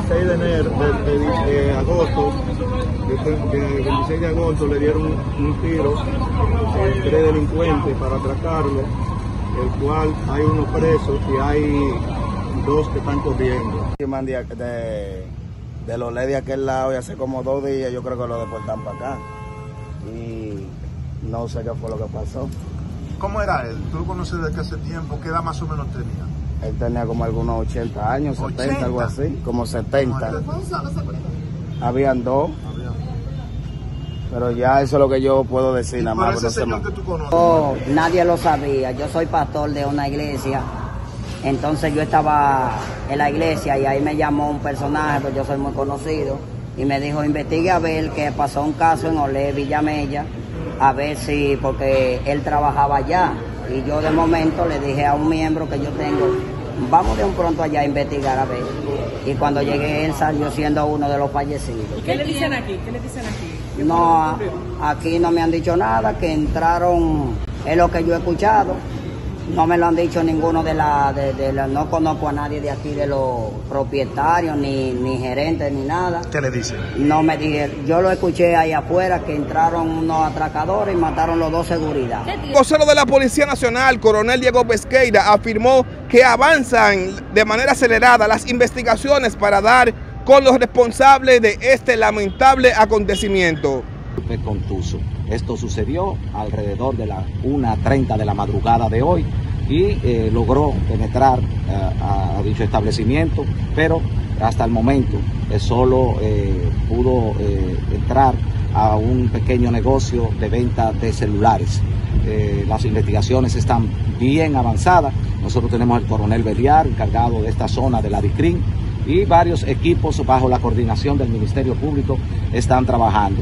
Speaker 14: 26 de enero, de agosto, el 26 de agosto le dieron un tiro a 3 delincuentes para atracarlo, el cual hay uno preso y hay 2 que están corriendo.
Speaker 15: De los leyes de aquel lado y hace como 2 días yo creo que lo deportan para acá y no sé qué fue lo que pasó.
Speaker 16: ¿Cómo era él? ¿Tú lo conoces desde que hace tiempo? ¿Qué edad más o menos tenía?
Speaker 15: Él tenía como algunos 80 años, 70, algo así, como 70. Habían 2. Pero ya eso es lo que yo puedo decir nada más.
Speaker 16: Ese señor que tú conoces?
Speaker 17: Oh, nadie lo sabía. Yo soy pastor de una iglesia. Entonces yo estaba en la iglesia y ahí me llamó un personaje, pues yo soy muy conocido, y me dijo, investigue a ver que pasó un caso en Olé, Villamella, a ver si, porque él trabajaba allá. Y yo de momento le dije a un miembro que yo tengo, vamos de un pronto allá a investigar a ver. Y cuando llegué él salió siendo uno de los fallecidos.
Speaker 5: ¿Qué le dicen aquí? ¿Qué le dicen aquí?
Speaker 17: No, aquí no me han dicho nada, que entraron, es lo que yo he escuchado. No me lo han dicho ninguno no conozco a nadie de aquí de los propietarios, ni gerentes, ni nada.
Speaker 16: ¿Qué le dicen?
Speaker 17: No me dijeron, yo lo escuché ahí afuera que entraron unos atracadores y mataron los 2 seguridad.
Speaker 13: El vocero de la Policía Nacional, coronel Diego Pesqueira, afirmó que avanzan de manera acelerada las investigaciones para dar con los responsables de este lamentable acontecimiento.
Speaker 18: Contuso. Esto sucedió alrededor de las 1:30 de la madrugada de hoy y logró penetrar a dicho establecimiento, pero hasta el momento solo pudo entrar a un pequeño negocio de venta de celulares. Las investigaciones están bien avanzadas. Nosotros tenemos el coronel Beliar encargado de esta zona de la DICRIN y varios equipos bajo la coordinación del Ministerio Público están trabajando.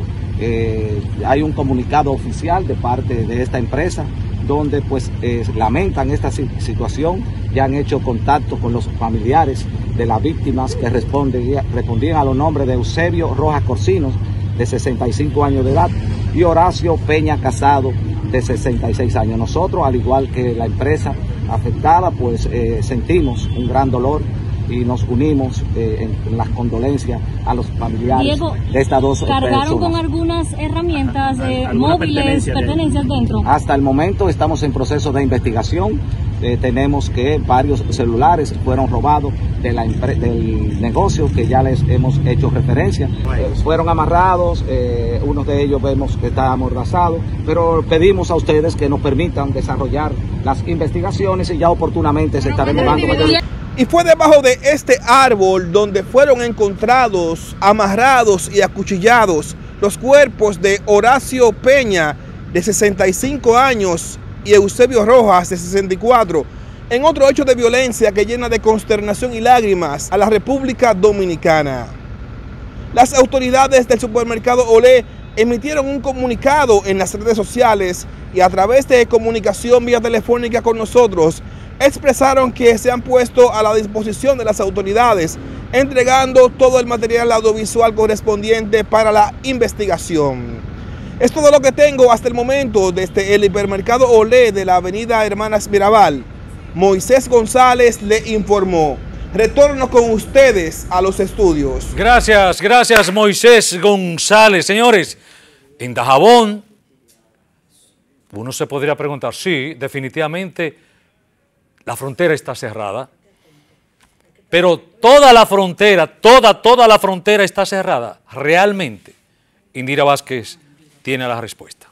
Speaker 18: Hay un comunicado oficial de parte de esta empresa donde pues lamentan esta situación, ya han hecho contacto con los familiares de las víctimas que respondían a los nombres de Eusebio Rojas Corcinos, de 65 años de edad, y Horacio Peña Casado, de 66 años. Nosotros, al igual que la empresa afectada, pues sentimos un gran dolor y nos unimos en las condolencias a los familiares.
Speaker 19: Diego,
Speaker 18: de estas 2
Speaker 19: ¿cargaron
Speaker 18: personas
Speaker 19: con algunas herramientas móviles, pertenencias dentro?
Speaker 18: Hasta el momento estamos en proceso de investigación. Tenemos que varios celulares fueron robados del negocio que ya les hemos hecho referencia. Fueron amarrados, uno de ellos vemos que está amordazado, pero pedimos a ustedes que nos permitan desarrollar las investigaciones y ya oportunamente se estaremos dando mayor.
Speaker 13: Y fue debajo de este árbol donde fueron encontrados, amarrados y acuchillados los cuerpos de Horacio Peña, de 65 años, y Eusebio Rojas, de 64, en otro hecho de violencia que llena de consternación y lágrimas a la República Dominicana. Las autoridades del supermercado Olé emitieron un comunicado en las redes sociales y a través de comunicación vía telefónica con nosotros, expresaron que se han puesto a la disposición de las autoridades, entregando todo el material audiovisual correspondiente para la investigación. Es todo lo que tengo hasta el momento desde el hipermercado Olé de la avenida Hermanas Mirabal. Moisés González le informó. Retorno con ustedes a los estudios.
Speaker 2: Gracias Moisés González. Señores, en Dajabón, uno se podría preguntar, sí, definitivamente la frontera está cerrada, pero toda la frontera, toda la frontera está cerrada. Realmente, Indira Vázquez tiene la respuesta.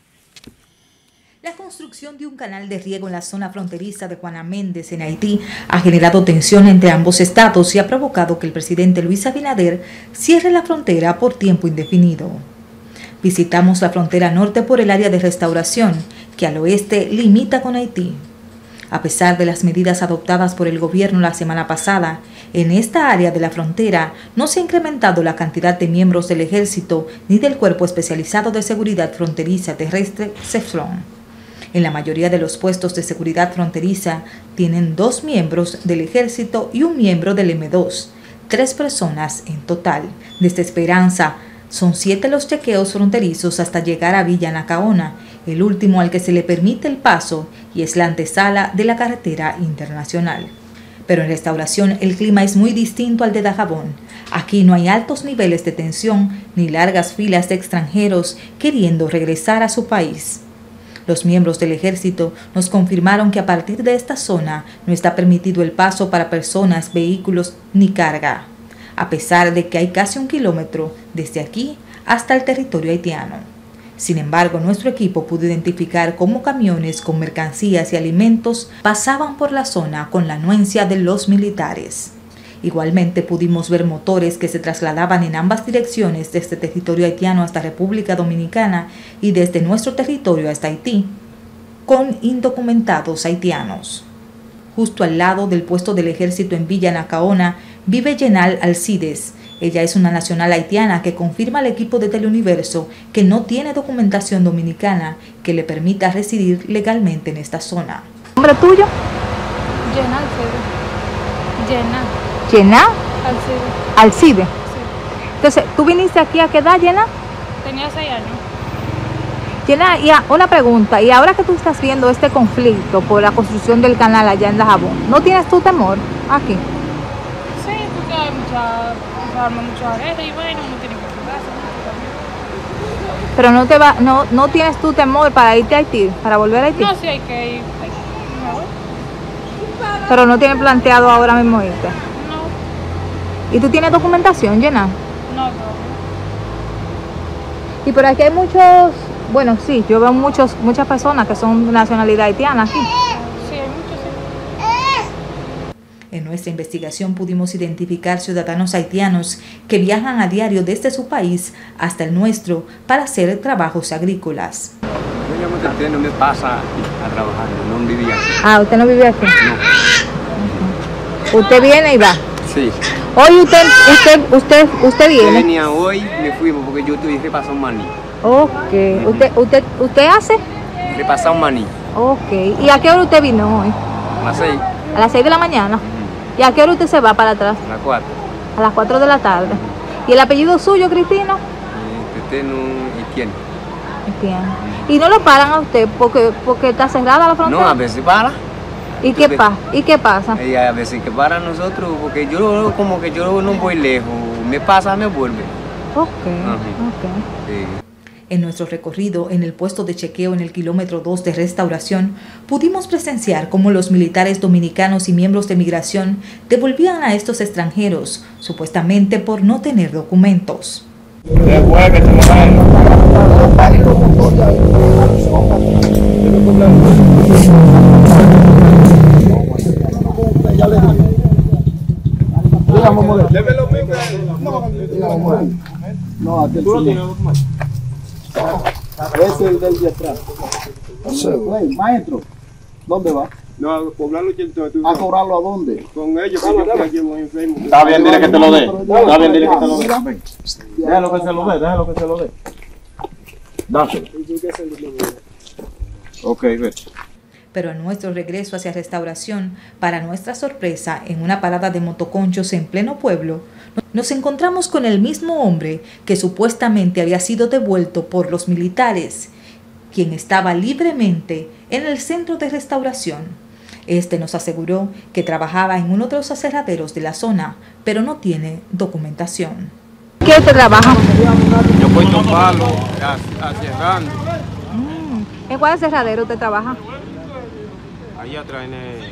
Speaker 20: La construcción de un canal de riego en la zona fronteriza de Juana Méndez, en Haití, ha generado tensión entre ambos estados y ha provocado que el presidente Luis Abinader cierre la frontera por tiempo indefinido. Visitamos la frontera norte por el área de Restauración, que al oeste limita con Haití. A pesar de las medidas adoptadas por el gobierno la semana pasada, en esta área de la frontera no se ha incrementado la cantidad de miembros del Ejército ni del Cuerpo Especializado de Seguridad Fronteriza Terrestre, CEFRON. En la mayoría de los puestos de seguridad fronteriza tienen 2 miembros del Ejército y un miembro del M2, 3 personas en total. Desde Esperanza, son 7 los chequeos fronterizos hasta llegar a Villa Nacaona, el último al que se le permite el paso y es la antesala de la carretera internacional. Pero en Restauración el clima es muy distinto al de Dajabón. Aquí no hay altos niveles de tensión ni largas filas de extranjeros queriendo regresar a su país. Los miembros del ejército nos confirmaron que a partir de esta zona no está permitido el paso para personas, vehículos ni carga, a pesar de que hay casi 1 kilómetro desde aquí hasta el territorio haitiano. Sin embargo, nuestro equipo pudo identificar cómo camiones con mercancías y alimentos pasaban por la zona con la anuencia de los militares. Igualmente pudimos ver motores que se trasladaban en ambas direcciones desde territorio haitiano hasta República Dominicana y desde nuestro territorio hasta Haití, con indocumentados haitianos. Justo al lado del puesto del ejército en Villa Nacaona vive Yenal Alcides. Ella es una nacional haitiana que confirma al equipo de Teleuniverso que no tiene documentación dominicana que le permita residir legalmente en esta zona.
Speaker 21: ¿Nombre tuyo?
Speaker 22: Yenal Alcides.
Speaker 21: ¿Yenal?
Speaker 22: Alcides.
Speaker 21: Alcides. Sí. Entonces, ¿tú viniste aquí a qué edad, Yenal?
Speaker 22: Tenía 6 años.
Speaker 21: Yenal, y una pregunta, y ahora que tú estás viendo este conflicto por la construcción del canal allá en Dajabón, ¿no tienes tu temor aquí?
Speaker 22: Sí, porque hay mucha guerra y bueno, uno tiene que cuidarse.
Speaker 21: Pero no tienes tu temor para irte a Haití, para volver a Haití.
Speaker 22: No, sí hay que ir.
Speaker 21: Pero no tienes planteado ahora mismo irte.
Speaker 22: No.
Speaker 21: ¿Y tú tienes documentación, Yenal?
Speaker 22: No.
Speaker 21: Y por aquí hay muchos, bueno, sí, yo veo muchas personas que son de nacionalidad haitiana aquí.
Speaker 22: Sí, hay muchos, sí.
Speaker 20: En nuestra investigación pudimos identificar ciudadanos haitianos que viajan a diario desde su país hasta el nuestro para hacer trabajos agrícolas.
Speaker 23: Yo no me pasa a trabajar, no vivía aquí.
Speaker 21: Ah, ¿usted no vive aquí? No. ¿Usted viene y va?
Speaker 23: Sí.
Speaker 21: Hoy usted viene.
Speaker 23: Yo venía hoy, me fuimos porque yo tuve que pasar un maní.
Speaker 21: Ok. ¿Usted hace?
Speaker 23: Repasar un maní.
Speaker 21: Ok. ¿Y a qué hora usted vino hoy?
Speaker 23: A las 6.
Speaker 21: A las 6 de la mañana. ¿Y a qué hora usted se va para atrás?
Speaker 23: A las 4.
Speaker 21: A las 4 de la tarde. ¿Y el apellido suyo, Cristino?
Speaker 23: Cristino Etienne.
Speaker 21: Etienne. ¿Y no lo paran a usted porque está cerrada la frontera?
Speaker 23: No, a veces para.
Speaker 21: ¿Y qué pasa?
Speaker 23: Y a veces que para nosotros, porque yo como que yo no voy lejos, me pasa, me vuelve.
Speaker 21: Ok.
Speaker 23: Sí.
Speaker 20: En nuestro recorrido en el puesto de chequeo en el kilómetro 2 de Restauración, pudimos presenciar cómo los militares dominicanos y miembros de migración devolvían a estos extranjeros, supuestamente por no tener documentos.
Speaker 14: No, aquel sí. Es el del de atrás. Maestro, ¿dónde va?
Speaker 24: No, a cobrarlo 82.
Speaker 14: ¿A cobrarlo a dónde?
Speaker 24: Con ellos, que yo aquí muy enfermo.
Speaker 14: Está bien, dile que te lo dé. Está bien, dile que te lo dé.
Speaker 24: Déjalo que se lo dé, déjalo que se lo dé.
Speaker 14: Dáselo.
Speaker 24: Ok, ve.
Speaker 20: Pero en nuestro regreso hacia Restauración, para nuestra sorpresa, en una parada de motoconchos en pleno pueblo, nos encontramos con el mismo hombre que supuestamente había sido devuelto por los militares, quien estaba libremente en el centro de Restauración. Este nos aseguró que trabajaba en uno de los aserraderos de la zona, pero no tiene documentación.
Speaker 21: ¿Qué usted trabaja?
Speaker 24: Yo cuento palo, aserrando.
Speaker 21: ¿En cuál aserradero usted trabaja?
Speaker 24: Allá atrás en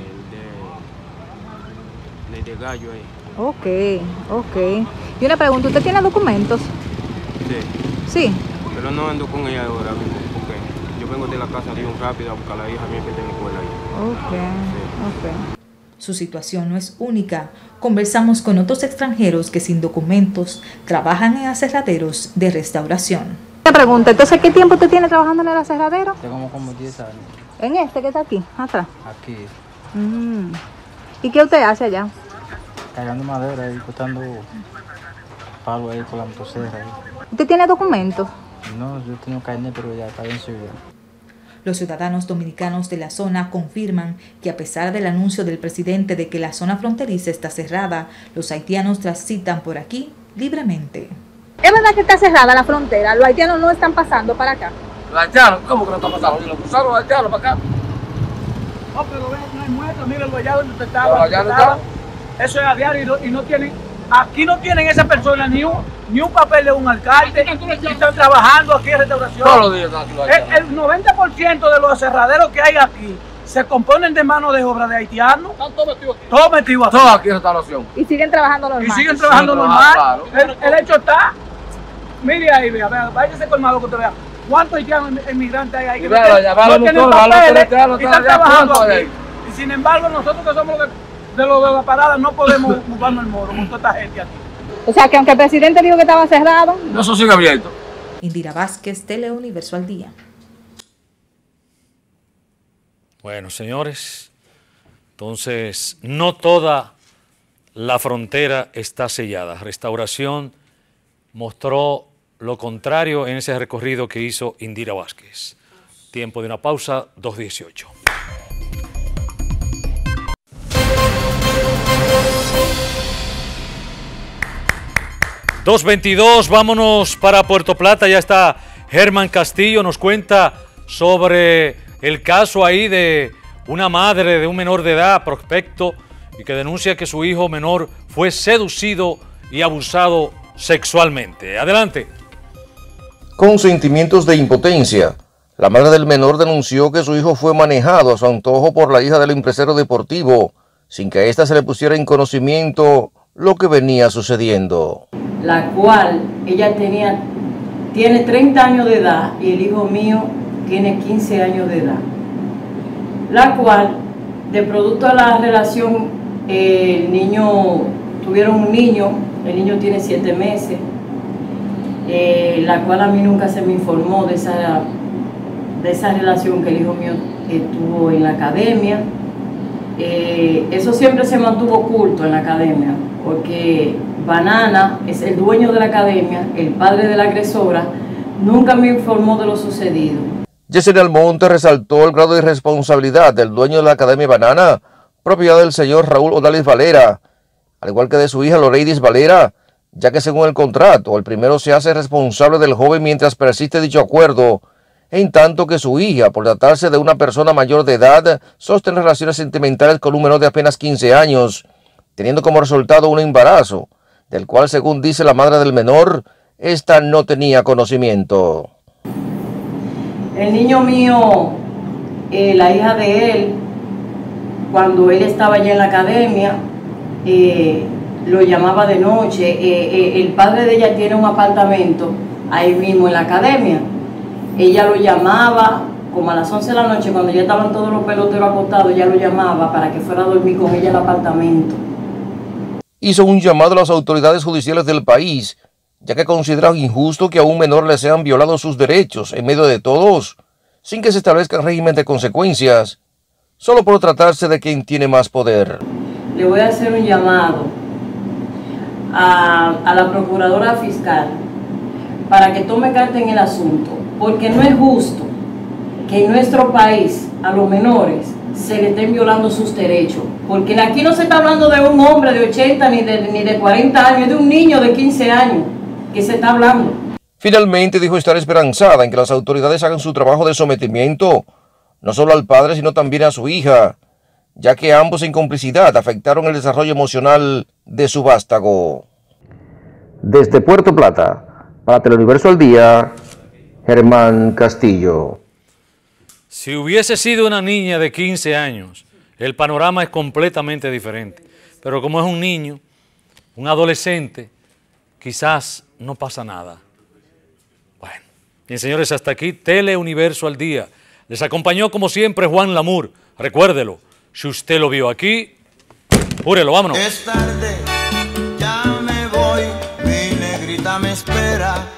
Speaker 24: el de gallo ahí.
Speaker 21: Ok. Y una pregunta, ¿usted tiene documentos?
Speaker 24: Sí.
Speaker 21: Sí.
Speaker 24: Pero no ando con ella ahora mismo, porque yo vengo de la casa de un rápido a buscar a la hija mía que está en la escuela ahí.
Speaker 21: Ok.
Speaker 20: Su situación no es única. Conversamos con otros extranjeros que sin documentos trabajan en aserraderos de Restauración.
Speaker 21: Una pregunta, entonces, ¿qué tiempo usted tiene trabajando en el aserradero?
Speaker 23: Tengo como 10 años.
Speaker 21: ¿En este que está aquí, atrás?
Speaker 23: Aquí.
Speaker 21: ¿Y qué usted hace allá?
Speaker 23: Cargando madera y cortando palo ahí con la motosierra.
Speaker 21: ¿Usted tiene documentos?
Speaker 23: No, yo tengo carnet, pero ya está vencido.
Speaker 20: Los ciudadanos dominicanos de la zona confirman que a pesar del anuncio del presidente de que la zona fronteriza está cerrada, los haitianos transitan por aquí libremente.
Speaker 21: ¿Es verdad que está cerrada la frontera? ¿Los haitianos no están pasando para acá?
Speaker 24: ¿Los haitianos? ¿Cómo que no están pasando? ¿Los cruzaron los haitianos para acá?
Speaker 3: No, pero ven, no hay muestra, mírenlo allá donde usted estaba. Eso es a diario y no tienen, aquí no tienen esa persona ni un papel de un alcalde, y están trabajando aquí en restauración. Todos los días el 90% de los aserraderos que hay aquí se componen de mano de obra de haitianos. Están todos metidos aquí. Todos metidos aquí. Todos aquí en restauración.
Speaker 21: Y siguen trabajando normal.
Speaker 3: Y siguen trabajando normal. Claro. El hecho está, mire ahí, vea, váyase colmado que usted vea. ¿Cuántos haitianos inmigrantes hay ahí que no tienen papeles y están trabajando aquí? Y sin embargo, nosotros que somos de la parada no podemos jugarnos el moro con toda esta gente aquí.
Speaker 21: O sea, que aunque el presidente dijo que estaba cerrado,
Speaker 3: eso sigue abierto.
Speaker 20: Indira Vázquez, Teleuniverso al Día.
Speaker 2: Bueno, señores, entonces no toda la frontera está sellada. Restauración mostró lo contrario en ese recorrido que hizo Indira Vázquez. Tiempo de una pausa, 2:18. $2:22, vámonos para Puerto Plata, ya está Germán Castillo, nos cuenta sobre el caso ahí de una madre de un menor de edad, prospecto, y que denuncia que su hijo menor fue seducido y abusado sexualmente. Adelante.
Speaker 4: Con sentimientos de impotencia, la madre del menor denunció que su hijo fue manejado a su antojo por la hija del empresario deportivo, sin que a ésta se le pusiera en conocimiento lo que venía sucediendo.
Speaker 6: La cual ella tiene 30 años de edad y el hijo mío tiene 15 años de edad. La cual, de producto a la relación, tuvieron un niño, el niño tiene 7 meses, la cual a mí nunca se me informó de esa relación que el hijo mío tuvo en la academia. Eso siempre se mantuvo oculto en la academia, porque Banana es el dueño de la academia, el padre de la agresora, nunca me informó de lo sucedido.
Speaker 4: Yesenia Almonte resaltó el grado de irresponsabilidad del dueño de la academia Banana, propiedad del señor Raúl Odalis Valera, al igual que de su hija Loreidis Valera, ya que según el contrato, el primero se hace responsable del joven mientras persiste dicho acuerdo, en tanto que su hija, por tratarse de una persona mayor de edad, sostiene relaciones sentimentales con un menor de apenas 15 años, teniendo como resultado un embarazo, del cual, según dice la madre del menor, esta no tenía conocimiento.
Speaker 6: El niño mío, la hija de él, cuando él estaba allá en la academia, lo llamaba de noche. El padre de ella tiene un apartamento ahí mismo en la academia. Ella lo llamaba como a las 11 de la noche, cuando ya estaban todos los peloteros acostados, ella lo llamaba para que fuera a dormir con ella al apartamento.
Speaker 4: Hizo un llamado a las autoridades judiciales del país, ya que considera injusto que a un menor le sean violados sus derechos en medio de todos, sin que se establezca régimen de consecuencias, solo por tratarse de quien tiene más poder.
Speaker 6: Le voy a hacer un llamado a la procuradora fiscal para que tome carta en el asunto, porque no es justo que en nuestro país a los menores se le estén violando sus derechos, porque aquí no se está hablando de un hombre de 80 ni de 40 años, es de un niño de 15 años que se está hablando.
Speaker 4: Finalmente dijo estar esperanzada en que las autoridades hagan su trabajo de sometimiento, no solo al padre sino también a su hija, ya que ambos en complicidad afectaron el desarrollo emocional de su vástago. Desde Puerto Plata, para Teleuniverso al Día, Germán Castillo.
Speaker 2: Si hubiese sido una niña de 15 años, el panorama es completamente diferente. Pero como es un niño, un adolescente, quizás no pasa nada. Bueno, bien señores, hasta aquí Teleuniverso al Día. Les acompañó como siempre Juan Lamour. Recuérdelo, si usted lo vio aquí, júrelo, vámonos.
Speaker 7: Es tarde, ya me voy, mi negrita me espera.